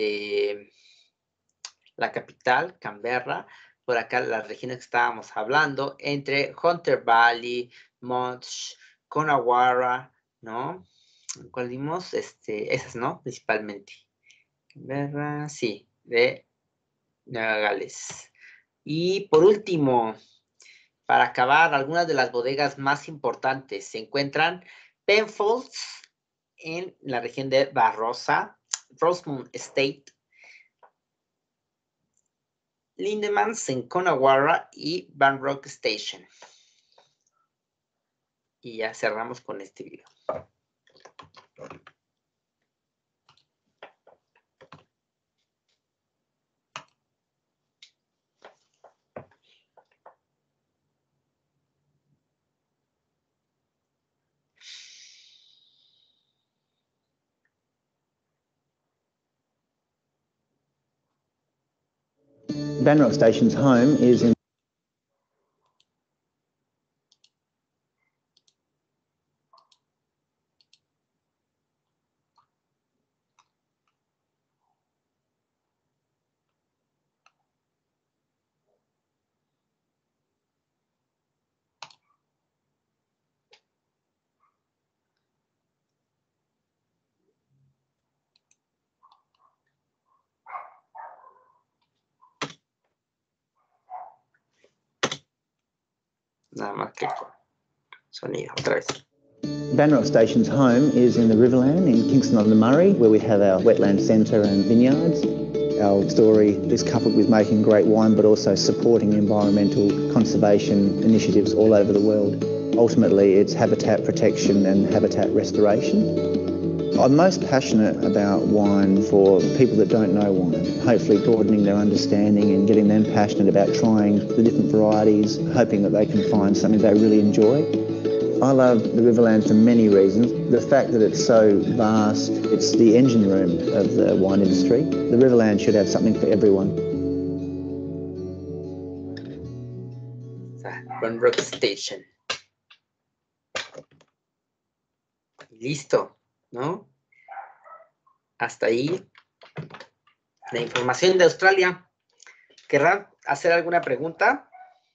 capital, Canberra. Por acá las regiones que estábamos hablando, entre Hunter Valley, Monash, Coonawarra, ¿no? ¿Cuál dimos? Esas, ¿no? Principalmente. Canberra, sí, de Nueva Gales. Y por último, para acabar, algunas de las bodegas más importantes se encuentran Penfolds en la región de Barossa, Rosemont Estate, Lindemans en Coonawarra y Van Rock Station. Y ya cerramos con este video. Van Rock Station's home is in Nada más que con sonido, otra vez. Van Rock Station's home is in the Riverland in Kingston on the Murray, where we have our wetland centre and vineyards. Our story is coupled with making great wine, but also supporting environmental conservation initiatives all over the world. Ultimately, it's habitat protection and habitat restoration. I'm most passionate about wine for people that don't know wine, hopefully broadening their understanding and getting them passionate about trying the different varieties, hoping that they can find something they really enjoy. I love the Riverland for many reasons. The fact that it's so vast, it's the engine room of the wine industry. The Riverland should have something for everyone. Van Rock Station. Listo, ¿no? Hasta ahí la información de Australia. ¿Querrán hacer alguna pregunta?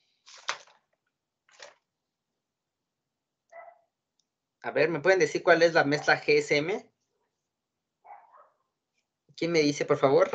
A ver, ¿me pueden decir cuál es la mezcla GSM? ¿Quién me dice, por favor?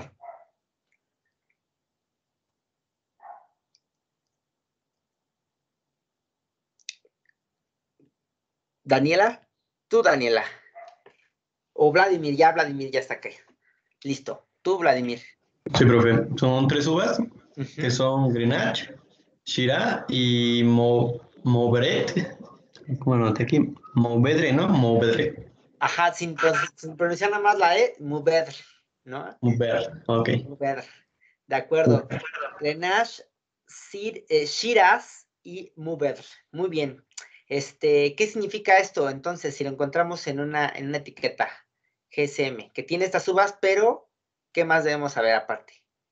¿Daniela? Tú, Daniela. O Vladimir ya está acá. Listo. Tú, Vladimir. Sí, profe. Son 3 uvas, que son Grenache, Shiraz y Mourvedre. Bueno, noté aquí. Mourvedre, ¿no? Mourvedre. Ajá, sin pronunciar nada más la E, Mourvedre, ¿no? Mourvedre, ok. Mourvedre. De acuerdo. Grenache, Shiraz y Mourvedre. Muy bien. ¿Qué significa esto? Entonces, si lo encontramos en una etiqueta GSM, que tiene estas uvas, pero ¿qué más debemos saber aparte?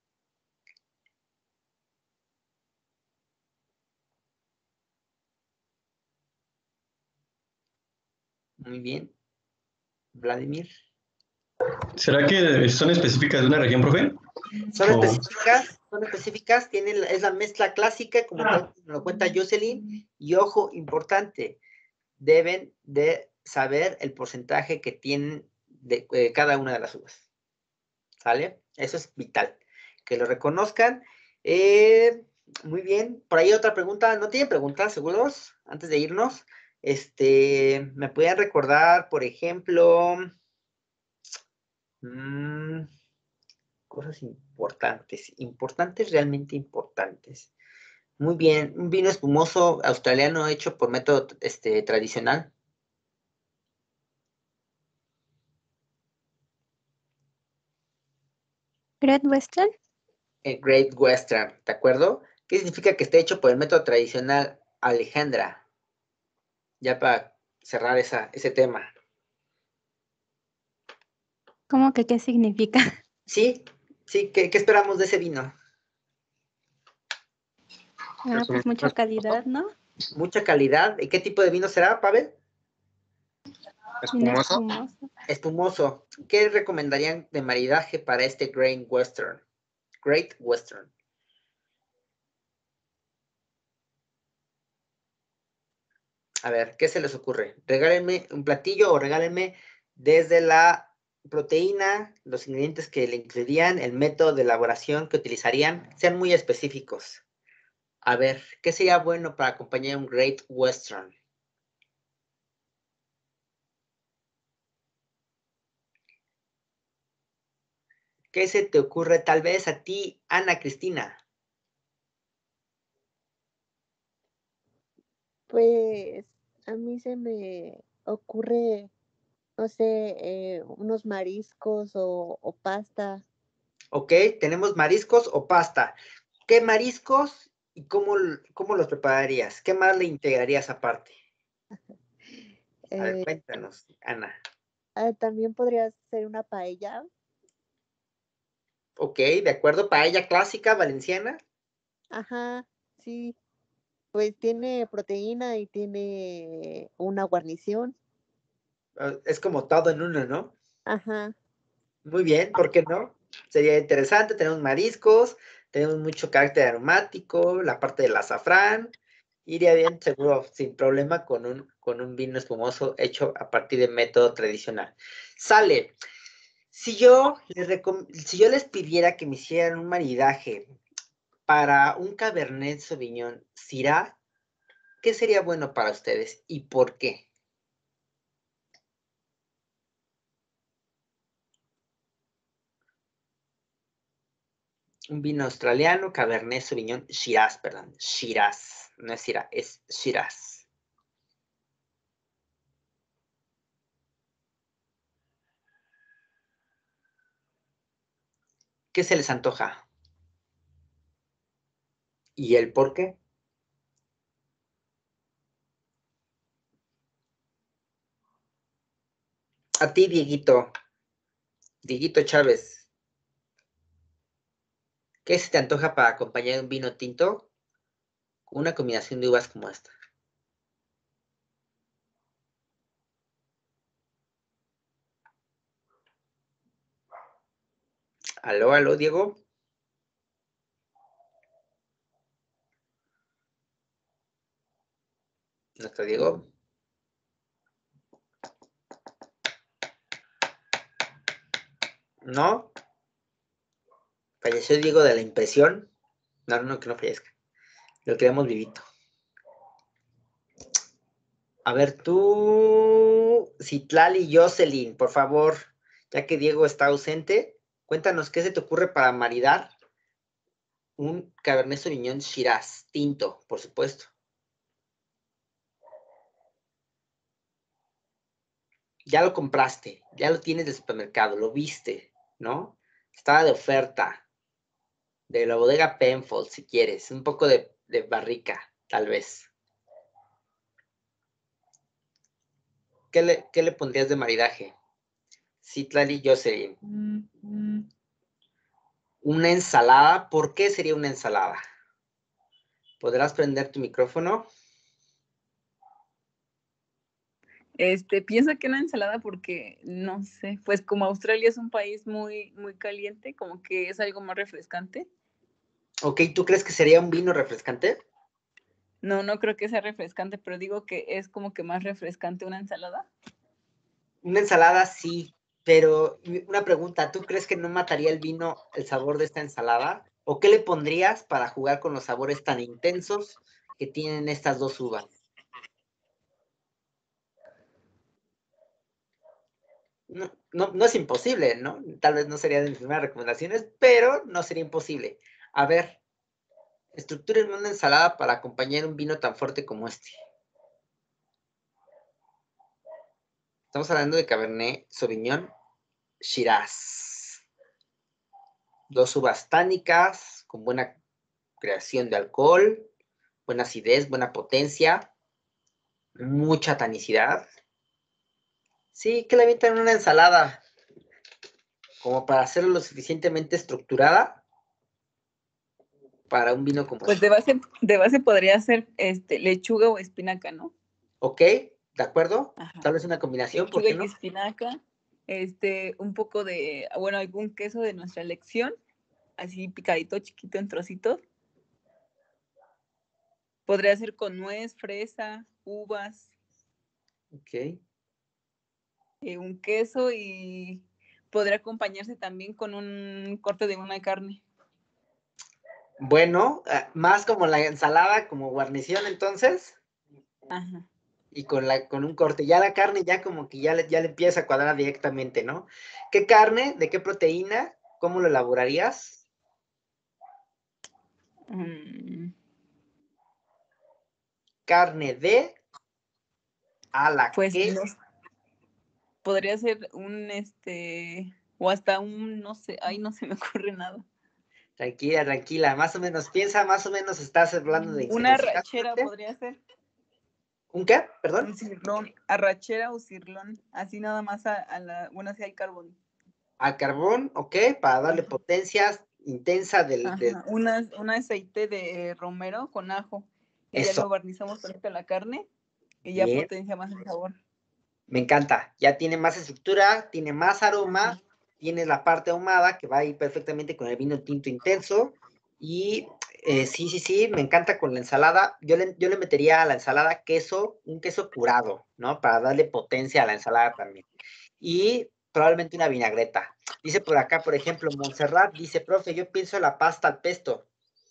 Muy bien. Vladimir. ¿Será que son específicas de una región, profe? Son específicas, es la mezcla clásica, como lo cuenta Jocelyn, y ojo, importante, deben de saber el porcentaje que tienen de cada una de las uvas. ¿Sale? Eso es vital. Que lo reconozcan. Muy bien. Por ahí otra pregunta. ¿No tienen preguntas, seguros? Antes de irnos. ¿Me podían recordar, por ejemplo, cosas importantes, realmente importantes? Muy bien. Un vino espumoso australiano hecho por método tradicional. Great Western. Great Western, ¿de acuerdo? ¿Qué significa que esté hecho por el método tradicional, Alejandra? Ya para cerrar ese tema. ¿Cómo que qué significa? Sí, ¿qué esperamos de ese vino? Pues mucha calidad, ¿no? Mucha calidad. ¿Y qué tipo de vino será, Pavel? ¿Espumoso? Espumoso. ¿Qué recomendarían de maridaje para este Great Western? Great Western. A ver, ¿qué se les ocurre? Regálenme un platillo o regálenme desde la proteína, los ingredientes que le incluirían, el método de elaboración que utilizarían, sean muy específicos. A ver, ¿qué sería bueno para acompañar un Great Western? ¿Qué se te ocurre tal vez a ti, Ana Cristina? Pues a mí se me ocurre, no sé, unos mariscos o pasta. Ok, tenemos mariscos o pasta. ¿Qué mariscos y cómo los prepararías? ¿Qué más le integrarías aparte? A ver, cuéntanos, Ana. También podría ser una paella. Ok, de acuerdo, paella clásica valenciana. Ajá, sí. Pues tiene proteína y tiene una guarnición. Es como todo en uno, ¿no? Ajá. Muy bien, ¿por qué no? Sería interesante, tenemos mariscos, tenemos mucho carácter aromático, la parte del azafrán, iría bien seguro, sin problema, con un vino espumoso hecho a partir de método tradicional. Sale. Si yo les pidiera que me hicieran un maridaje para un Cabernet Sauvignon Syrah, ¿qué sería bueno para ustedes y por qué? Un vino australiano, Cabernet Sauvignon Shiraz, perdón, Shiraz, no es Syrah, es Shiraz. ¿Qué se les antoja? ¿Y el por qué? A ti, Dieguito Chávez, ¿qué se te antoja para acompañar un vino tinto con una combinación de uvas como esta? Aló, Diego. Nuestro Diego. ¿No? ¿Falleció Diego de la impresión? No, que no fallezca. Lo queremos vivito. A ver, tú, Citlali Jocelyn, por favor, ya que Diego está ausente, cuéntanos qué se te ocurre para maridar un Cabernet Sauvignon Shiraz, tinto, por supuesto. Ya lo compraste, ya lo tienes del supermercado, lo viste, ¿no? Estaba de oferta, de la bodega Penfold, si quieres, un poco de barrica, tal vez. ¿Qué le pondrías de maridaje? Citlali Jocelyn. Una ensalada, ¿por qué sería una ensalada? ¿Podrás prender tu micrófono? Pienso que una ensalada porque, no sé, pues como Australia es un país muy, muy caliente, como que es algo más refrescante. Ok, ¿tú crees que sería un vino refrescante? No creo que sea refrescante, pero digo que es como que más refrescante una ensalada. Una ensalada sí, Pero una pregunta, ¿tú crees que no mataría el vino el sabor de esta ensalada? ¿O qué le pondrías para jugar con los sabores tan intensos que tienen estas dos uvas? No es imposible, ¿no? Tal vez no sería de mis primeras recomendaciones, pero no sería imposible. A ver, estructuren una ensalada para acompañar un vino tan fuerte como este. Estamos hablando de Cabernet Sauvignon Shiraz. Dos uvas tánicas con buena creación de alcohol, buena acidez, buena potencia, mucha tanicidad. Sí, que le avientan una ensalada como para hacerlo lo suficientemente estructurada para un vino como Pues de base podría ser lechuga o espinaca, ¿no? Ok, ¿de acuerdo? Ajá. Tal vez una combinación, ¿por Lechuga qué y no? espinaca, un poco de, bueno, algún queso de nuestra elección, así picadito, chiquito en trocitos. Podría ser con nuez, fresa, uvas. Ok. Un queso y podría acompañarse también con un corte de una carne. Bueno, más como la ensalada, como guarnición entonces. Ajá. Y con un corte. Ya la carne ya como que ya le empieza a cuadrar directamente, ¿no? ¿Qué carne? ¿De qué proteína? ¿Cómo lo elaborarías? Carne de a la pues que. no, podría ser o hasta no sé, no se me ocurre nada. Tranquila, más o menos, piensa, más o menos estás hablando de... Una arrachera podría ser. ¿Un qué? Perdón. Un cirlón, arrachera o cirlón, así nada más bueno, así al carbón. Al carbón, ok, para darle potencia intensa del... Un aceite de romero con ajo. Y Eso. ya lo barnizamos con la carne y ya Bien. potencia más el sabor. Me encanta, ya tiene más estructura, tiene más aroma, tiene la parte ahumada que va a ir perfectamente con el vino tinto intenso. Y sí, me encanta con la ensalada. Yo le metería a la ensalada un queso curado, ¿no? Para darle potencia a la ensalada también. Y probablemente una vinagreta. Dice por acá, por ejemplo, Montserrat, dice, profe, yo pienso en la pasta al pesto.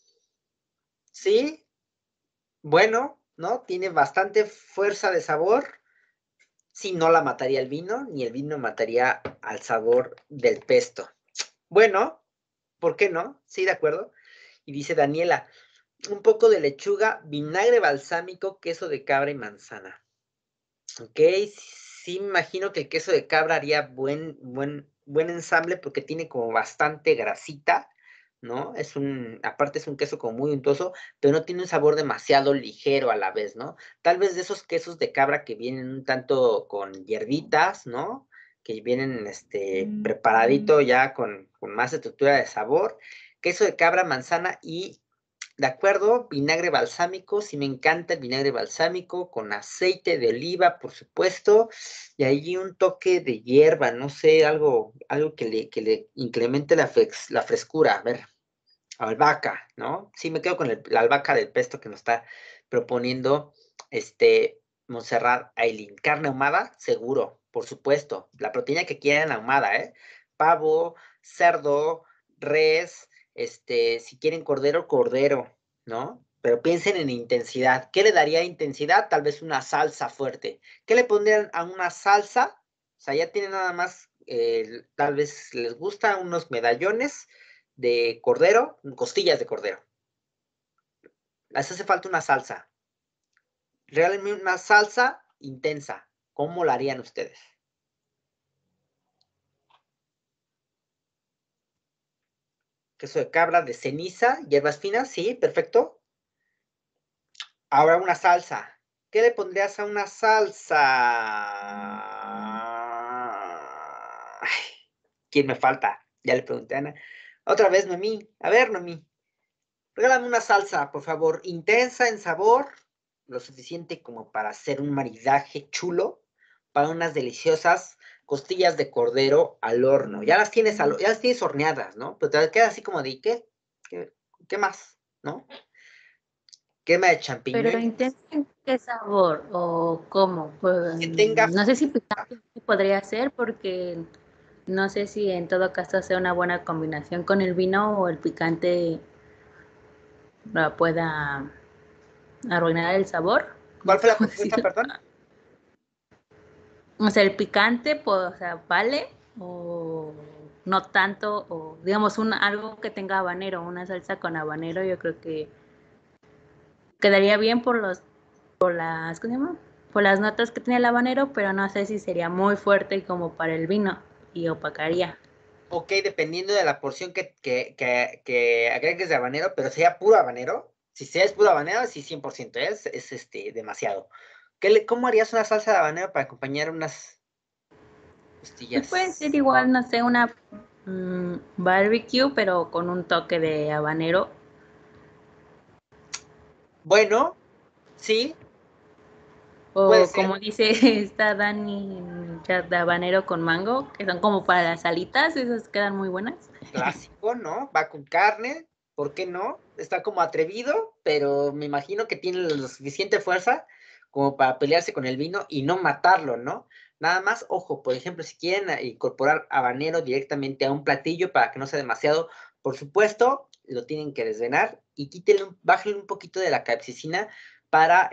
Sí, bueno, ¿no? Tiene bastante fuerza de sabor. Si no la mataría el vino, ni el vino mataría al sabor del pesto. Bueno, ¿por qué no? Sí, de acuerdo. Y dice Daniela, un poco de lechuga, vinagre balsámico, queso de cabra y manzana. Ok, sí me imagino que el queso de cabra haría buen ensamble porque tiene como bastante grasita, ¿no? Aparte es un queso como muy untuoso, pero no tiene un sabor demasiado ligero a la vez, ¿no? Tal vez de esos quesos de cabra que vienen un tanto con hierbitas, ¿no? Que vienen preparadito ya con más estructura de sabor. Queso de cabra, manzana y, de acuerdo, vinagre balsámico, sí me encanta el vinagre balsámico, con aceite de oliva, por supuesto, y ahí un toque de hierba, no sé, algo que le incremente la frescura. A ver, albahaca, ¿no? Sí, me quedo con la albahaca del pesto que nos está proponiendo Montserrat Ailín. Carne ahumada, seguro, por supuesto. La proteína que quieran ahumada, ¿eh? Pavo, cerdo, res, si quieren cordero, ¿no? Pero piensen en intensidad. ¿Qué le daría intensidad? Tal vez una salsa fuerte. ¿Qué le pondrían a una salsa? O sea, ya tienen nada más, tal vez les gustan unos medallones de cordero, costillas de cordero. Les hace falta una salsa. Realmente una salsa intensa. ¿Cómo la harían ustedes? Queso de cabra de ceniza, hierbas finas, sí, perfecto. Ahora una salsa. ¿Qué le pondrías a una salsa? Ay, ¿quién me falta? Ya le pregunté a Ana. Otra vez, Noemí. A ver, Noemí. Regálame una salsa, por favor, intensa en sabor, lo suficiente como para hacer un maridaje chulo para unas deliciosas costillas de cordero al horno. Ya las tienes horneadas, ¿no? Pero te queda así como de, ¿qué más? ¿No? Quema de champiñón. Pero intensa en qué sabor o cómo. Pues, Que tenga no sé si picante podría ser porque No sé si en todo caso sea una buena combinación con el vino o el picante pueda arruinar el sabor. ¿Cuál fue la propuesta, perdón? O sea, el picante, pues, o sea, vale o no tanto, o digamos algo que tenga habanero, una salsa con habanero, yo creo que quedaría bien por las, ¿cómo se llama? Por las notas que tiene el habanero, pero no sé si sería muy fuerte como para el vino y opacaría. Ok, dependiendo de la porción que agregues de habanero, pero sea puro habanero. Si sea es puro habanero, sí, 100%, es demasiado. ¿Cómo harías una salsa de habanero para acompañar unas costillas? Puede ser igual, no sé, una barbecue, pero con un toque de habanero. Bueno, sí. O como dice esta Dani, de habanero con mango, que son como para las alitas, esas quedan muy buenas. Clásico, ¿no? Va con carne, ¿por qué no? Está como atrevido, pero me imagino que tiene la suficiente fuerza como para pelearse con el vino y no matarlo, ¿no? Nada más, ojo, por ejemplo, si quieren incorporar habanero directamente a un platillo para que no sea demasiado, por supuesto, lo tienen que desvenar y bájenle un poquito de la capsaicina para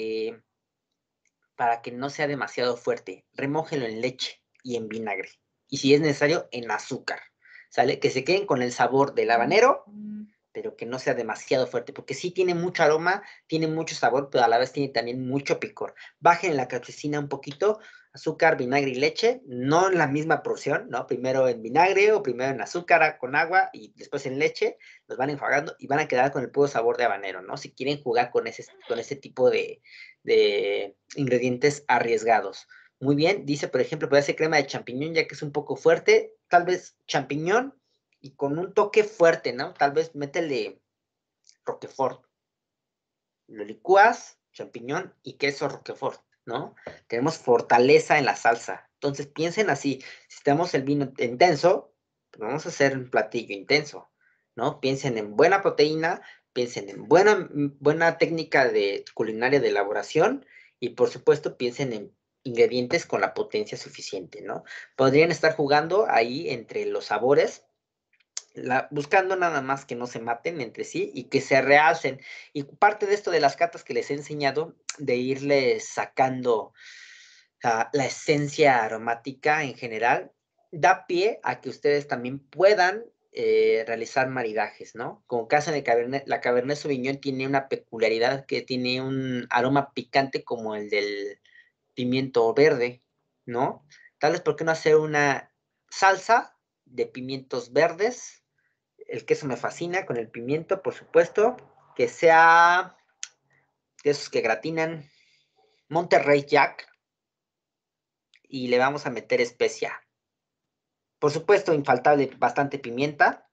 para que no sea demasiado fuerte. Remójenlo en leche y en vinagre. Y si es necesario, en azúcar. ¿Sale? Que se queden con el sabor del habanero, pero que no sea demasiado fuerte, porque sí tiene mucho aroma, tiene mucho sabor, pero a la vez tiene también mucho picor. Bajen la capsaicina un poquito, azúcar, vinagre y leche, no en la misma porción, ¿no? Primero en vinagre o primero en azúcar con agua y después en leche, los van enjuagando y van a quedar con el puro sabor de habanero, ¿no? Si quieren jugar con ese tipo de ingredientes arriesgados. Muy bien, dice, por ejemplo, puede ser crema de champiñón, ya que es un poco fuerte, tal vez champiñón y con un toque fuerte, ¿no? Tal vez métele roquefort. Lo licúas, champiñón y queso roquefort, ¿no? Tenemos fortaleza en la salsa. Entonces piensen así, si tenemos el vino intenso, pues vamos a hacer un platillo intenso, ¿no? Piensen en buena proteína, piensen en buena técnica de culinaria de elaboración y por supuesto piensen en ingredientes con la potencia suficiente, ¿no? Podrían estar jugando ahí entre los sabores, buscando nada más que no se maten entre sí y que se realcen. Y parte de esto de las catas que les he enseñado, de irles sacando la esencia aromática en general, da pie a que ustedes también puedan realizar maridajes, ¿no? Como caso de la Cabernet Sauvignon tiene una peculiaridad que tiene un aroma picante como el del pimiento verde, ¿no? Tal vez, ¿por qué no hacer una salsa de pimientos verdes? El queso me fascina con el pimiento, por supuesto, que sea de esos que gratinan, Monterrey Jack, y le vamos a meter especia. Por supuesto, infaltable, bastante pimienta.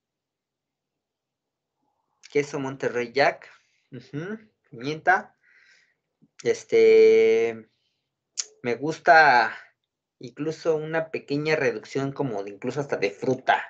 Queso Monterrey Jack, pimienta. Me gusta incluso una pequeña reducción como de incluso hasta de fruta.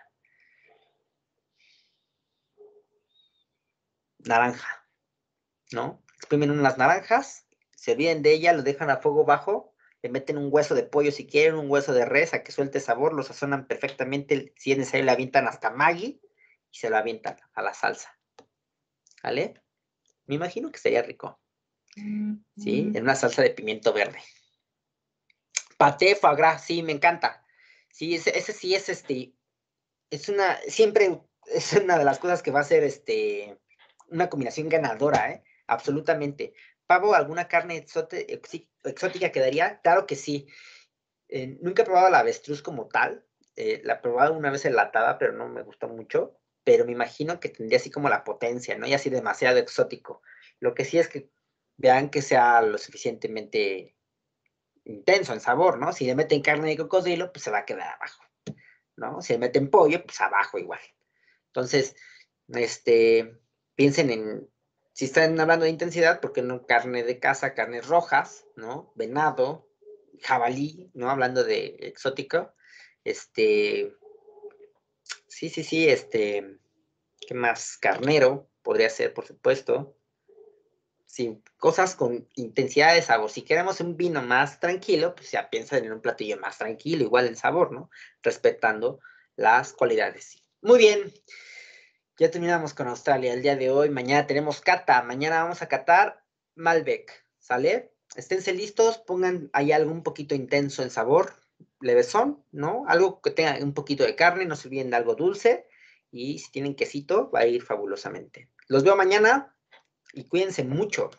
Naranja, ¿no? Exprimen unas naranjas, se olviden de ella, lo dejan a fuego bajo, le meten un hueso de pollo si quieren, un hueso de res a que suelte sabor, lo sazonan perfectamente, si es necesario le avientan hasta Maggi y se lo avientan a la salsa. ¿Vale? Me imagino que sería rico. ¿Sí? En una salsa de pimiento verde. Paté foie gras, sí, me encanta. Sí, ese sí siempre es una de las cosas que va a ser una combinación ganadora, ¿eh? Absolutamente. ¿Pavo, alguna carne exótica quedaría? Claro que sí. Nunca he probado la avestruz como tal. La he probado una vez enlatada, pero no me gustó mucho. Pero me imagino que tendría así como la potencia, ¿no? Y así demasiado exótico. Lo que sí es que vean que sea lo suficientemente intenso en sabor, ¿no? Si le meten carne de cocodrilo, pues se va a quedar abajo, ¿no? Si le meten pollo, pues abajo igual. Entonces, piensen en, si están hablando de intensidad, ¿por qué no carne de caza, carnes rojas, ¿no? Venado, jabalí, ¿no? Hablando de exótico. Sí, ¿qué más? Carnero, podría ser, por supuesto. Sí, cosas con intensidad de sabor. Si queremos un vino más tranquilo, pues ya piensa en un platillo más tranquilo, igual en sabor, ¿no? Respetando las cualidades. Muy bien. Ya terminamos con Australia el día de hoy. Mañana tenemos cata. Mañana vamos a catar Malbec, ¿sale? Esténse listos, pongan ahí algo un poquito intenso en sabor, levesón, ¿no? Algo que tenga un poquito de carne, no se olviden de algo dulce. Y si tienen quesito, va a ir fabulosamente. Los veo mañana y cuídense mucho.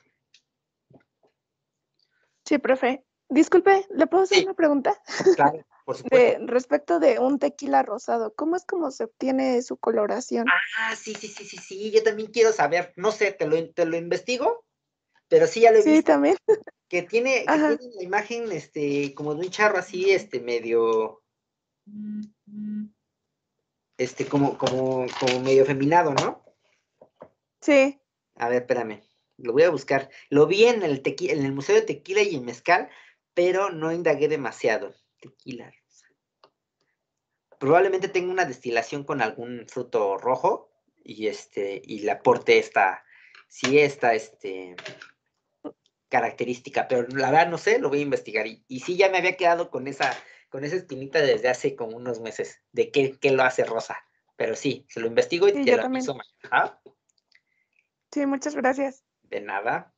Sí, profe. Disculpe, ¿le puedo hacer una pregunta? Claro, por supuesto. Respecto de un tequila rosado, ¿cómo es como se obtiene su coloración? Ah, sí, yo también quiero saber, no sé, te lo investigo, pero sí ya lo he visto. Sí, también. Que tiene la imagen, como de un charro así, medio, como medio feminado, ¿no? Sí. A ver, espérame, lo voy a buscar. Lo vi en el Museo de Tequila y el Mezcal, pero no indagué demasiado. Tequila. Probablemente tenga una destilación con algún fruto rojo y le aporte esta característica, pero la verdad no sé, lo voy a investigar. Y sí, ya me había quedado con esa espinita desde hace como unos meses, de qué lo hace rosa. Pero sí, se lo investigo y Sí, te yo lo también. aviso mañana. Sí, muchas gracias. De nada.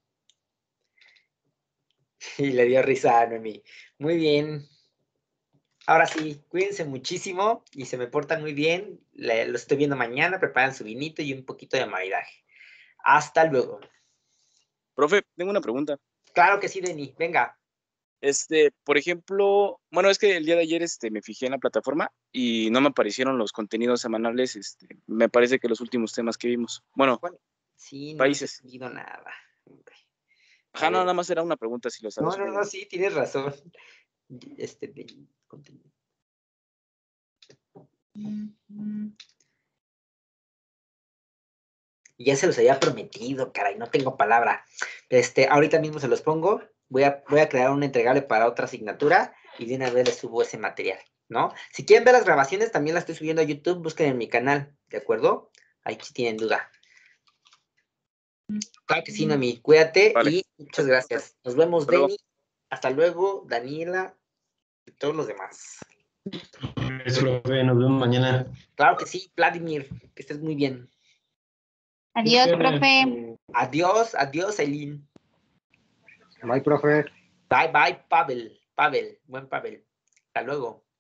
Y le dio risa a Noemí. Muy bien. Ahora sí, cuídense muchísimo y se me portan muy bien. Lo estoy viendo mañana, preparan su vinito y un poquito de maridaje. Hasta luego. Profe, tengo una pregunta. Claro que sí, Denny. Venga. Por ejemplo, bueno, es que el día de ayer me fijé en la plataforma y no me aparecieron los contenidos semanales, me parece que los últimos temas que vimos. Bueno, sí, no países. he seguido nada. Ajá, no, nada más era una pregunta si lo sabes. No, sí, tienes razón. Contenido. Ya se los había prometido, caray, no tengo palabra. Ahorita mismo se los pongo. Voy a crear un entregable para otra asignatura y de una vez les subo ese material, ¿no? Si quieren ver las grabaciones, también las estoy subiendo a YouTube, busquen en mi canal, ¿de acuerdo? Ahí si tienen duda. Claro que sí, Noemí, cuídate y muchas gracias. Nos vemos, Denny. Hasta luego, Daniela y todos los demás. Profe, nos vemos mañana. Claro que sí, Vladimir, que estés muy bien. Adiós, profe. Adiós, Eileen. Bye, profe. Bye, Pavel. Buen Pavel. Hasta luego.